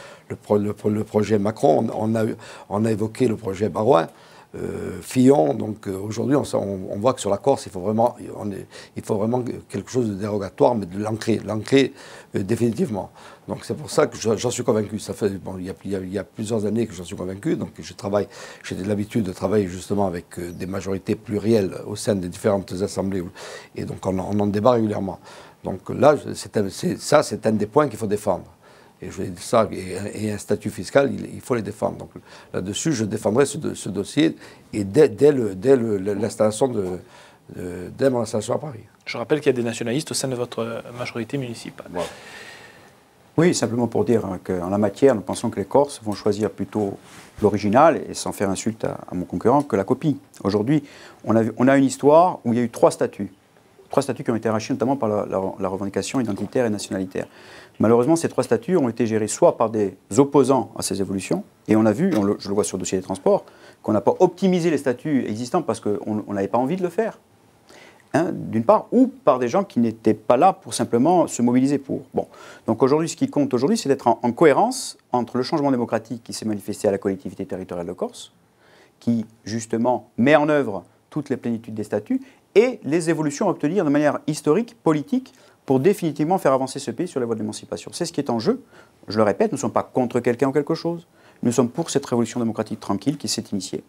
le projet Macron, on a évoqué le projet Barouin. Fillon, donc aujourd'hui on voit que sur la Corse il faut vraiment quelque chose de dérogatoire, mais de l'ancrer définitivement. Donc c'est pour ça que j'en suis convaincu. Ça fait il y a plusieurs années que j'en suis convaincu. Donc j'ai l'habitude de travailler justement avec des majorités plurielles au sein des différentes assemblées, et donc on en débat régulièrement. Donc là c'est un des points qu'il faut défendre. Et je dis ça, et un statut fiscal, il faut les défendre. Donc là-dessus, je défendrai ce dossier, et dès l'installation dès mon installation à Paris. Je rappelle qu'il y a des nationalistes au sein de votre majorité municipale. Voilà. Oui, simplement pour dire qu'en la matière, nous pensons que les Corses vont choisir plutôt l'original, et sans faire insulte à mon concurrent, que la copie. Aujourd'hui, on a une histoire où il y a eu trois statuts qui ont été arrachés notamment par la revendication identitaire et nationalitaire. Malheureusement, ces trois statuts ont été gérés soit par des opposants à ces évolutions, et on a vu, je le vois sur le dossier des transports, qu'on n'a pas optimisé les statuts existants parce qu'on n'avait pas envie de le faire, hein, d'une part, ou par des gens qui n'étaient pas là pour simplement se mobiliser pour. Bon. Donc aujourd'hui, ce qui compte aujourd'hui, c'est d'être en cohérence entre le changement démocratique qui s'est manifesté à la collectivité territoriale de Corse, qui justement met en œuvre toutes les plénitudes des statuts, et les évolutions à obtenir de manière historique, politique, pour définitivement faire avancer ce pays sur la voie de l'émancipation. C'est ce qui est en jeu. Je le répète, nous ne sommes pas contre quelqu'un ou quelque chose. Nous sommes pour cette révolution démocratique tranquille qui s'est initiée.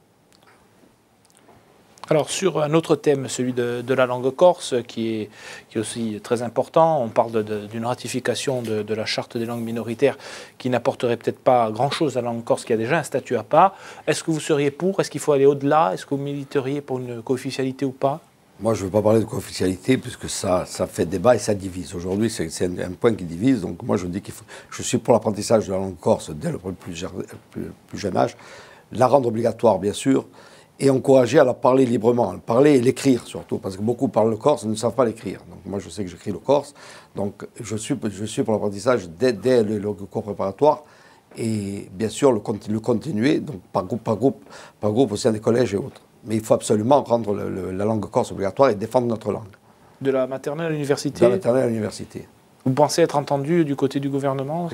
Alors, sur un autre thème, celui de la langue corse, qui est aussi très important, on parle d'une ratification de la charte des langues minoritaires qui n'apporterait peut-être pas grand-chose à la langue corse, qui a déjà un statut à part. Est-ce que vous seriez pour? Est-ce qu'il faut aller au-delà? Est-ce que vous militeriez pour une co-officialité ou pas? Moi, je ne veux pas parler de co-officialité, puisque ça fait débat et ça divise. Aujourd'hui, c'est un point qui divise. Donc moi, je suis pour l'apprentissage de la langue corse dès le plus jeune âge. La rendre obligatoire, bien sûr, et encourager à la parler librement. Parler et l'écrire, surtout, parce que beaucoup parlent le corse et ne savent pas l'écrire. Donc moi, je sais que j'écris le corse. Donc je suis pour l'apprentissage dès le cours préparatoire. Et bien sûr, le continuer, donc par groupe au sein des collèges et autres. Mais il faut absolument rendre la langue corse obligatoire et défendre notre langue. De la maternelle à l'université? De la maternelle à l'université. Vous pensez être entendu du côté du gouvernement?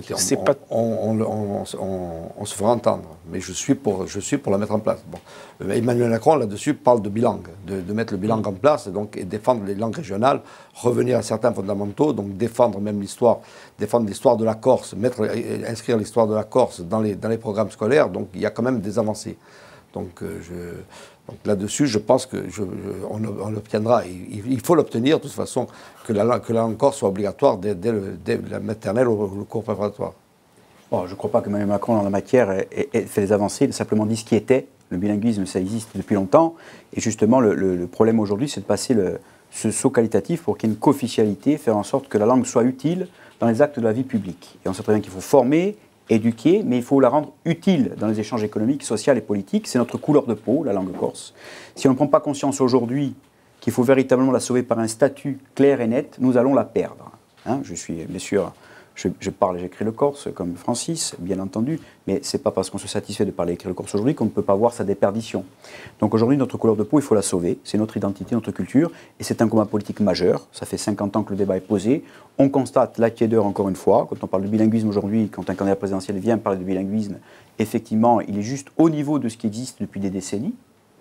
On se fera entendre, mais je suis pour la mettre en place. Bon. Emmanuel Macron, là-dessus, parle de bilangue, de mettre le bilangue en place et défendre les langues régionales, revenir à certains fondamentaux, donc défendre l'histoire de la Corse, inscrire l'histoire de la Corse dans les programmes scolaires. Donc il y a quand même des avancées. Donc là-dessus, je pense qu'on l'obtiendra. Il faut l'obtenir de toute façon, que la langue corse soit obligatoire dès la maternelle ou le cours préparatoire. Bon, je ne crois pas que Emmanuel Macron, dans la matière, ait fait des avancées. Il a simplement dit ce qui était. Le bilinguisme, ça existe depuis longtemps. Et justement, le problème aujourd'hui, c'est de passer ce saut qualitatif pour qu'il y ait une co-officialité, faire en sorte que la langue soit utile dans les actes de la vie publique. Et on sait très bien qu'il faut former, éduquer, mais il faut la rendre utile dans les échanges économiques, sociaux et politiques. C'est notre couleur de peau, la langue corse. Si on ne prend pas conscience aujourd'hui qu'il faut véritablement la sauver par un statut clair et net, nous allons la perdre. Hein, je suis, bien sûr, je parle et j'écris le corse comme Francis, bien entendu, mais ce n'est pas parce qu'on se satisfait de parler et écrire le corse aujourd'hui qu'on ne peut pas voir sa déperdition. Donc aujourd'hui, notre couleur de peau, il faut la sauver. C'est notre identité, notre culture, et c'est un combat politique majeur. Ça fait 50 ans que le débat est posé. On constate la tiédeur, encore une fois. Quand on parle de bilinguisme aujourd'hui, quand un candidat présidentiel vient parler de bilinguisme, effectivement, il est juste au niveau de ce qui existe depuis des décennies.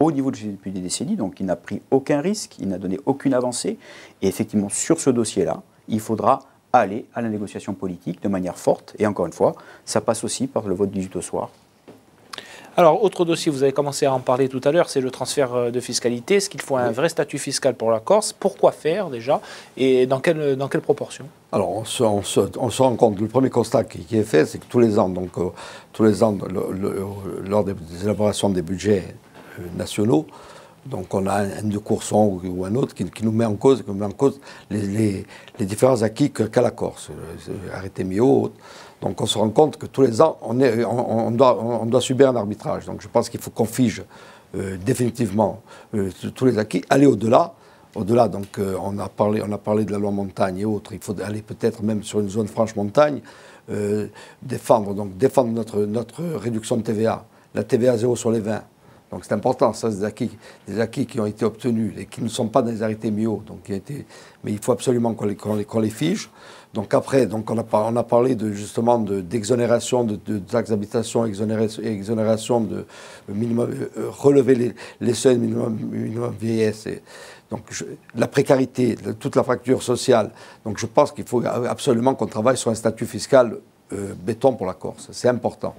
Donc il n'a pris aucun risque, il n'a donné aucune avancée. Et effectivement, sur ce dossier-là, il faudra aller à la négociation politique de manière forte. Et encore une fois, ça passe aussi par le vote 18 au soir. Alors, autre dossier, vous avez commencé à en parler tout à l'heure, c'est le transfert de fiscalité. Est-ce qu'il faut un vrai statut fiscal pour la Corse? Pourquoi faire déjà? Et dans quelle proportion? Alors, on se rend compte, le premier constat qui est fait, c'est que tous les ans, lors des élaborations des budgets nationaux, Donc on a un de Courson ou un autre qui nous met en cause, les différents acquis qu'a la Corse, arrêté Millau. Donc on se rend compte que tous les ans, on doit subir un arbitrage. Donc je pense qu'il faut qu'on fige définitivement tous les acquis, aller au-delà. Au-delà, donc on a parlé de la loi montagne et autres. Il faut aller peut-être même sur une zone franche montagne, défendre notre réduction de TVA, la TVA 0 sur les vins. Donc c'est important, ça c'est des acquis qui ont été obtenus et qui ne sont pas dans les arrêtés Millau, mais il faut absolument qu'on les fige. Donc après, on a parlé justement d'exonération de taxes d'habitation, exonération de minimum, relever les seuils minimum vieillesse. Donc la précarité, toute la fracture sociale. Donc je pense qu'il faut absolument qu'on travaille sur un statut fiscal béton pour la Corse. C'est important.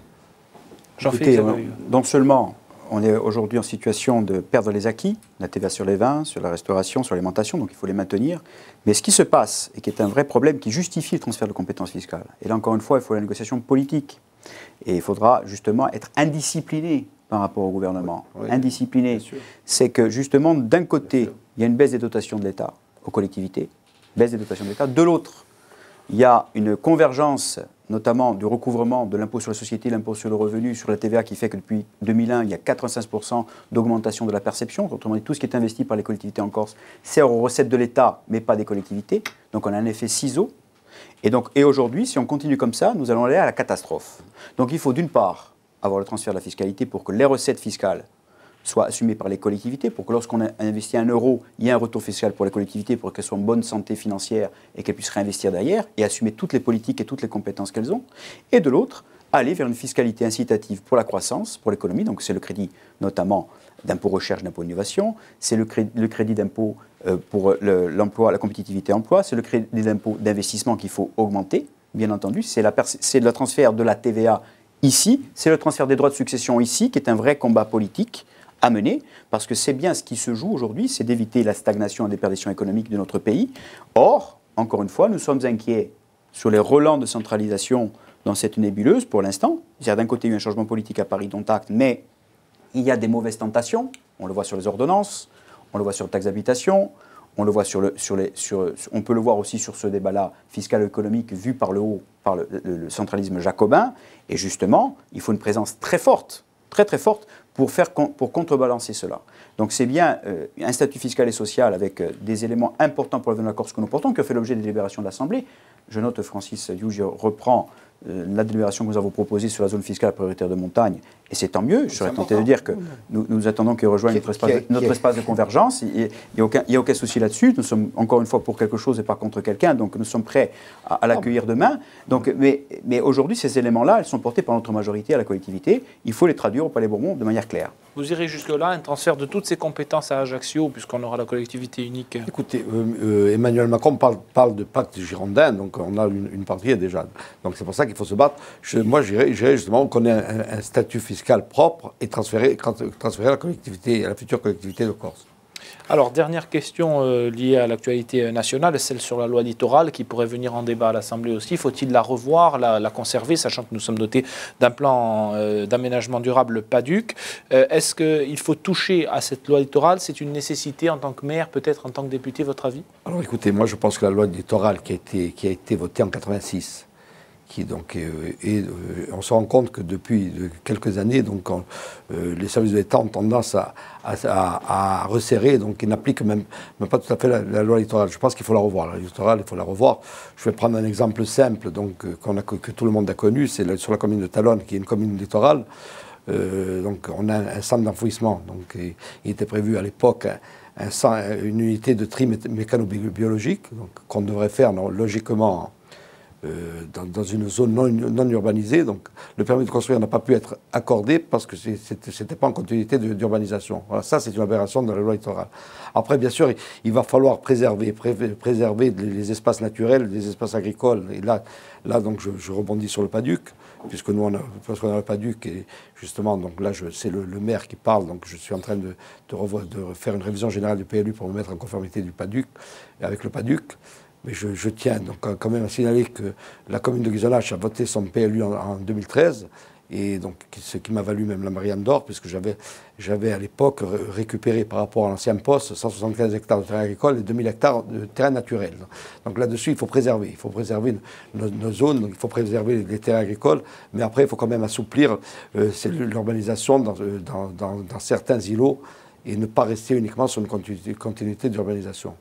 Donc seulement, on est aujourd'hui en situation de perdre les acquis, la TVA sur les vins, sur la restauration, sur l'alimentation, donc il faut les maintenir. Mais ce qui se passe, et qui est un vrai problème, qui justifie le transfert de compétences fiscales, et là encore une fois, il faut la négociation politique. Et il faudra justement être indiscipliné par rapport au gouvernement. Oui, indiscipliné, c'est que justement, d'un côté, il y a une baisse des dotations de l'État aux collectivités, baisse des dotations de l'État. De l'autre, il y a une convergence, notamment du recouvrement de l'impôt sur la société, l'impôt sur le revenu, sur la TVA, qui fait que depuis 2001, il y a 85% d'augmentation de la perception. Autrement dit, tout ce qui est investi par les collectivités en Corse sert aux recettes de l'État, mais pas des collectivités. Donc on a un effet ciseau. Et aujourd'hui, si on continue comme ça, nous allons aller à la catastrophe. Donc il faut d'une part avoir le transfert de la fiscalité pour que les recettes fiscales soient assumées par les collectivités, pour que lorsqu'on a investi 1 euro, il y ait un retour fiscal pour les collectivités, pour qu'elles soient en bonne santé financière et qu'elles puissent réinvestir derrière et assumer toutes les politiques et toutes les compétences qu'elles ont. Et de l'autre, aller vers une fiscalité incitative pour la croissance, pour l'économie. Donc c'est le crédit notamment d'impôt recherche, d'impôt innovation, c'est le crédit d'impôt pour l'emploi, la compétitivité emploi, c'est le crédit d'impôt d'investissement qu'il faut augmenter, bien entendu, c'est le transfert de la TVA ici, c'est le transfert des droits de succession ici, qui est un vrai combat politique à mener, parce que c'est bien ce qui se joue aujourd'hui, c'est d'éviter la stagnation et la déperdition économique de notre pays. Or, encore une fois, nous sommes inquiets sur les relents de centralisation dans cette nébuleuse pour l'instant. C'est-à-dire d'un côté, il y a eu un changement politique à Paris, dont acte, mais il y a des mauvaises tentations. On le voit sur les ordonnances, on le voit sur le taxe d'habitation, on le voit on peut le voir aussi sur ce débat-là fiscal-économique vu par le haut, par le centralisme jacobin. Et justement, il faut une présence très forte, très très forte, pour contrebalancer cela. Donc c'est bien un statut fiscal et social avec des éléments importants pour l'avenir de la Corse que nous portons, qui a fait l'objet des délibérations de l'Assemblée. Je note, Francis Diou, je reprends la délibération que nous avons proposée sur la zone fiscale prioritaire de montagne, et c'est tant mieux. Je serais tenté de dire que nous attendons qu'il rejoigne notre espace de convergence. Il n'y a aucun souci là-dessus. Nous sommes encore une fois pour quelque chose et pas contre quelqu'un, donc nous sommes prêts à l'accueillir demain. Donc, mais aujourd'hui, ces éléments-là, ils sont portés par notre majorité à la collectivité. Il faut les traduire au Palais Bourbon de manière claire. Vous irez jusque-là, un transfert de toutes ces compétences à Ajaccio, puisqu'on aura la collectivité unique? Écoutez, Emmanuel Macron parle de pacte girondin, donc on a une partie déjà. Donc c'est pour ça qu'il faut se battre. Moi, j'irais justement qu'on ait un statut fiscal propre et transférer à la collectivité, à la future collectivité de Corse. Alors, dernière question liée à l'actualité nationale, celle sur la loi littorale qui pourrait venir en débat à l'Assemblée aussi. Faut-il la revoir, la conserver, sachant que nous sommes dotés d'un plan d'aménagement durable, le PADUC. Est-ce qu'il faut toucher à cette loi littorale? C'est une nécessité en tant que maire, peut-être en tant que député, votre avis? Alors écoutez, moi je pense que la loi littorale qui a été votée en 86, on se rend compte que depuis quelques années, les services de l'État ont tendance à resserrer, donc ils n'appliquent même pas tout à fait la loi littorale. Je pense qu'il faut la revoir. La loi littorale, il faut la revoir. Je vais prendre un exemple simple que tout le monde a connu, c'est sur la commune de Talonne, qui est une commune littorale. Donc on a un centre d'enfouissement. Donc il était prévu à l'époque une unité de tri mécano-biologique qu'on devrait faire logiquement dans une zone non urbanisée. Donc le permis de construire n'a pas pu être accordé parce que ce n'était pas en continuité d'urbanisation. Voilà, ça c'est une aberration de la loi littorale. Après, bien sûr, il va falloir préserver les espaces naturels, les espaces agricoles. Et là donc je rebondis sur le PADUC, puisque nous parce qu'on a le PADUC, et justement, donc là c'est le maire qui parle, donc je suis en train de faire une révision générale du PLU pour me mettre en conformité du PADUC, avec le PADUC. Mais je tiens donc quand même à signaler que la commune de Ghisonaccia a voté son PLU en 2013 Et donc, ce qui m'a valu même la Marianne d'Or, puisque j'avais à l'époque récupéré par rapport à l'ancien poste 175 hectares de terrain agricole et 2000 hectares de terrain naturel. Donc là-dessus, il faut préserver nos zones, donc il faut préserver les terrains agricoles, mais après, il faut quand même assouplir l'urbanisation dans certains îlots et ne pas rester uniquement sur une continuité d'urbanisation.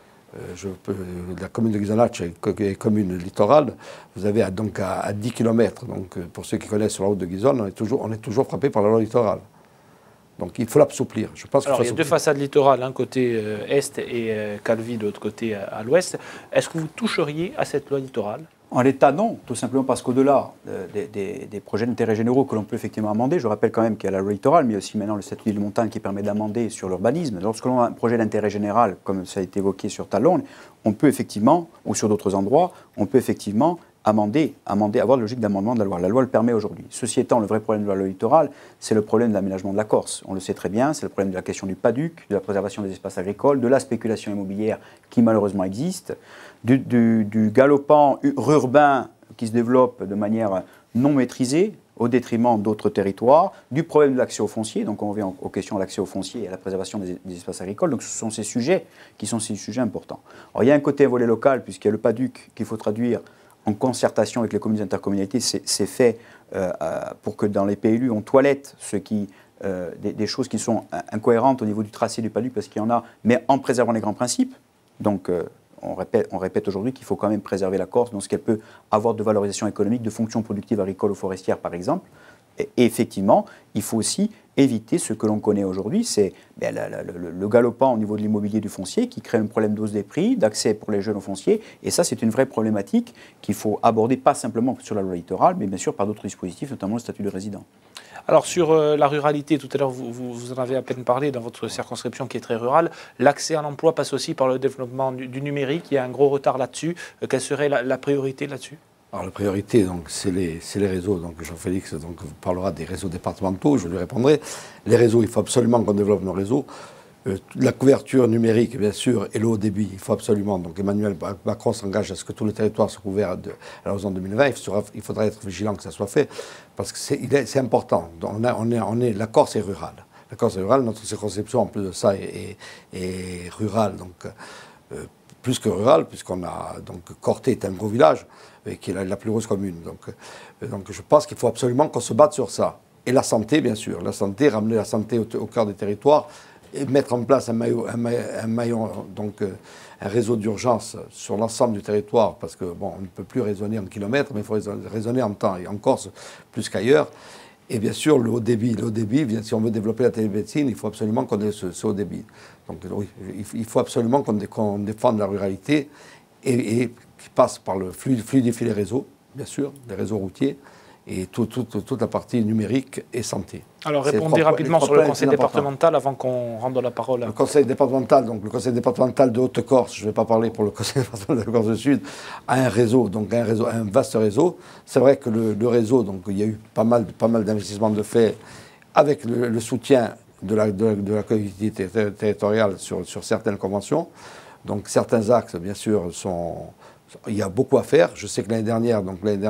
La commune de Ghisonaccia est commune littorale. Vous avez donc à 10 km. Donc, pour ceux qui connaissent sur la route de Ghisone, on est toujours frappé par la loi littorale. Donc il faut l'assouplir. Alors il y a deux façades littorales, un côté est et Calvi de l'autre côté à l'ouest. Est-ce que vous toucheriez à cette loi littorale ? En l'état, non, tout simplement parce qu'au-delà des projets d'intérêt généraux que l'on peut effectivement amender, je rappelle quand même qu'il y a la loi littorale, mais aussi maintenant le statut de montagne qui permet d'amender sur l'urbanisme. Lorsque l'on a un projet d'intérêt général, comme ça a été évoqué sur Talon, on peut effectivement, ou sur d'autres endroits, on peut effectivement amender, avoir la logique d'amendement de la loi. La loi le permet aujourd'hui. Ceci étant, le vrai problème de la loi littorale, c'est le problème de l'aménagement de la Corse. On le sait très bien, c'est le problème de la question du PADUC, de la préservation des espaces agricoles, de la spéculation immobilière qui malheureusement existe, du galopant urbain qui se développe de manière non maîtrisée au détriment d'autres territoires, du problème de l'accès au foncier, donc on revient aux questions de l'accès au foncier et à la préservation des espaces agricoles, donc ce sont ces sujets qui sont ces sujets importants. Alors il y a un côté volet local, puisqu'il y a le PADUC qu'il faut traduire en concertation avec les communes d'intercommunalité, c'est fait pour que dans les PLU on toilette des choses qui sont incohérentes au niveau du tracé du PADUC, parce qu'il y en a, mais en préservant les grands principes. Donc on répète aujourd'hui qu'il faut quand même préserver la Corse dans ce qu'elle peut avoir de valorisation économique, de fonctions productives agricoles ou forestières par exemple. Et effectivement, il faut aussi éviter ce que l'on connaît aujourd'hui, c'est le galopant au niveau de l'immobilier du foncier qui crée un problème d'hausse des prix, d'accès pour les jeunes au foncier. Et ça, c'est une vraie problématique qu'il faut aborder pas simplement sur la loi littorale, mais bien sûr par d'autres dispositifs, notamment le statut de résident. Alors sur la ruralité, tout à l'heure vous en avez à peine parlé dans votre circonscription qui est très rurale, l'accès à l'emploi passe aussi par le développement du numérique, il y a un gros retard là-dessus. Quelle serait la priorité là-dessus ? Alors la priorité, c'est les réseaux. Donc Jean-Félix vous parlera des réseaux départementaux, je lui répondrai. Les réseaux, il faut absolument qu'on développe nos réseaux. La couverture numérique, bien sûr, et le haut débit, il faut absolument. Donc Emmanuel Macron s'engage à ce que tous les territoires soient couverts à l'horizon 2020. Il faudra être vigilant que ça soit fait, parce que c'est important. La Corse est rurale. La Corse est rurale, notre circonscription, en plus de ça, est rurale. Donc, plus que rurale, puisqu'on a. Donc Corté est un gros village, qui est la plus grosse commune. Donc je pense qu'il faut absolument qu'on se batte sur ça. Et la santé, bien sûr. La santé, ramener la santé au cœur des territoires, et mettre en place un maillon, donc un réseau d'urgence sur l'ensemble du territoire, parce que bon, on ne peut plus raisonner en kilomètres, mais il faut raisonner en temps, et en Corse plus qu'ailleurs. Et bien sûr, le haut débit, si on veut développer la télémédecine, il faut absolument qu'on ait ce haut débit. Donc oui, il faut absolument qu'on défende la ruralité et qui passe par le fluidifier les réseaux, bien sûr, les réseaux routiers, et toute la partie numérique et santé. Alors répondez rapidement sur le conseil départemental avant qu'on rende la parole. Le conseil départemental, de Haute-Corse, je ne vais pas parler pour le conseil départemental de Corse du Sud, a un réseau, un vaste réseau. C'est vrai que le réseau, donc il y a eu pas mal d'investissements de fait avec le soutien de la collectivité territoriale sur certaines conventions. Donc certains axes, bien sûr, il y a beaucoup à faire. Je sais que l'année dernière,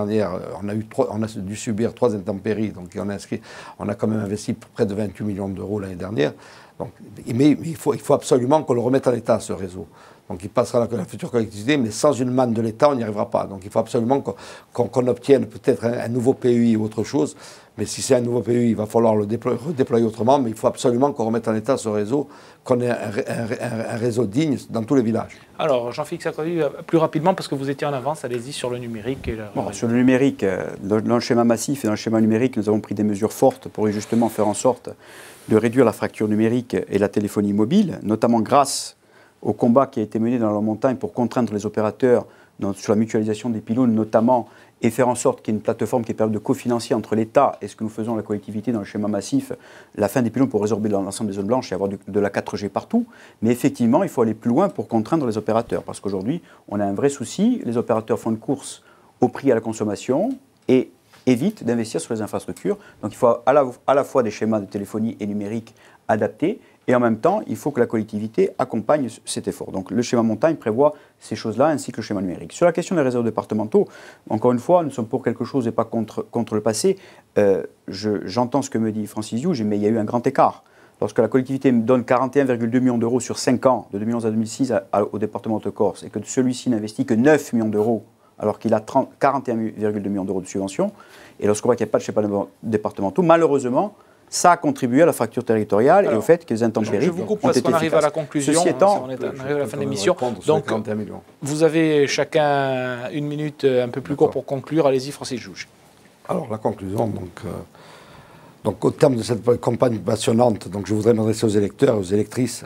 on a dû subir 3 intempéries, donc on a quand même investi près de 28 millions d'euros l'année dernière. Donc, mais il faut absolument qu'on le remette en état, ce réseau. Donc il passera la future collectivité, mais sans une manne de l'État, on n'y arrivera pas. Donc il faut absolument qu'on obtienne peut-être un nouveau PUI ou autre chose. Mais si c'est un nouveau PUI, il va falloir le redéployer autrement. Mais il faut absolument qu'on remette en état ce réseau, qu'on ait un réseau digne dans tous les villages. Alors Jean-Félix Sarkozy, plus rapidement, parce que vous étiez en avance, allez-y sur le numérique. Sur le numérique, dans le schéma massif et dans le schéma numérique, nous avons pris des mesures fortes pour justement faire en sorte de réduire la fracture numérique et la téléphonie mobile, notamment grâce au combat qui a été mené dans la montagne pour contraindre les opérateurs sur la mutualisation des pylônes notamment, et faire en sorte qu'il y ait une plateforme qui permette de cofinancer entre l'État et ce que nous faisons la collectivité dans le schéma massif, la fin des pylônes pour résorber l'ensemble des zones blanches et avoir de la 4G partout. Mais effectivement, il faut aller plus loin pour contraindre les opérateurs, parce qu'aujourd'hui, on a un vrai souci, les opérateurs font une course au prix à la consommation et évitent d'investir sur les infrastructures. Donc il faut à la fois des schémas de téléphonie et numérique adaptés, Et en même temps, il faut que la collectivité accompagne cet effort. Donc le schéma montagne prévoit ces choses-là, ainsi que le schéma numérique. Sur la question des réseaux départementaux, encore une fois, nous sommes pour quelque chose et pas contre le passé. J'entends ce que me dit Francis Hughes, mais il y a eu un grand écart. Lorsque la collectivité donne 41,2 millions d'euros sur 5 ans, de 2011 à 2006, au département de Corse, et que celui-ci n'investit que 9 millions d'euros, alors qu'il a 41,2 millions d'euros de subventions, et lorsqu'on voit qu'il n'y a pas de schéma départementaux, malheureusement, ça a contribué à la fracture territoriale et au fait que les intempéries je vous coupe parce qu'on arrive à la conclusion. Ceci étant, on arrive à la fin de l'émission. Donc, vous avez chacun une minute un peu plus courte pour conclure. Allez-y, Francis Hughes. Alors, la conclusion, donc au terme de cette campagne passionnante, donc je voudrais m'adresser aux électeurs et aux électrices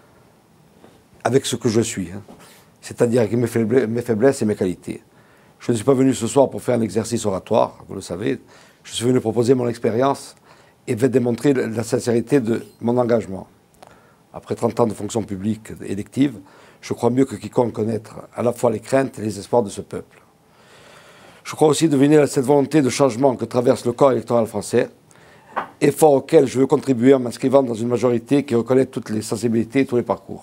avec ce que je suis, c'est-à-dire avec mes faiblesses et mes qualités. Je ne suis pas venu ce soir pour faire un exercice oratoire, vous le savez. Je suis venu proposer mon expérience et vais démontrer la sincérité de mon engagement. Après 30 ans de fonction publique élective, je crois mieux que quiconque connaître à la fois les craintes et les espoirs de ce peuple. Je crois aussi deviner cette volonté de changement que traverse le corps électoral français, effort auquel je veux contribuer en m'inscrivant dans une majorité qui reconnaît toutes les sensibilités et tous les parcours.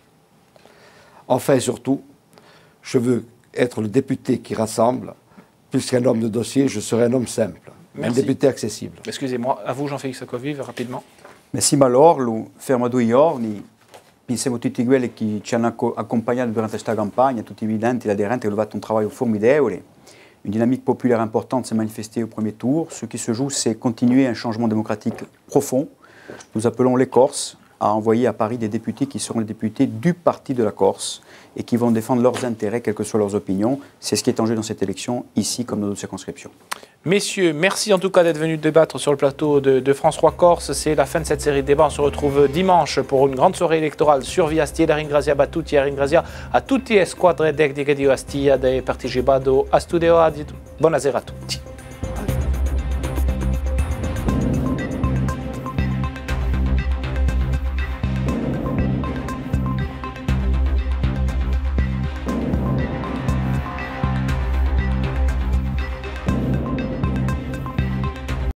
Enfin et surtout, je veux être le député qui rassemble. Plus qu'un homme de dossier, je serai un homme simple. Merci. Un député accessible. Excusez-moi, à vous Jean-Félix Sacovive, rapidement. Merci malor, lo fermo io, siamo tutti quelli che ci hanno accompagnato durante questa campagna, tutti i militanti, gli aderenti, hanno fatto un lavoro formidable. Une dynamique populaire importante s'est manifestée au premier tour. Ce qui se joue, c'est continuer un changement démocratique profond. Nous appelons les Corses à envoyer à Paris des députés qui seront les députés du parti de la Corse et qui vont défendre leurs intérêts, quelles que soient leurs opinions. C'est ce qui est en jeu dans cette élection, ici comme dans d'autres circonscriptions. Messieurs, merci en tout cas d'être venus débattre sur le plateau de France 3 Corse. C'est la fin de cette série de débats. On se retrouve dimanche pour une grande soirée électorale sur Via Astia. Ringrazia Battuti, ringrazia a tutti e squadre tecniche di Astia, de partecipado a Studio Adit. Buonasera a tutti.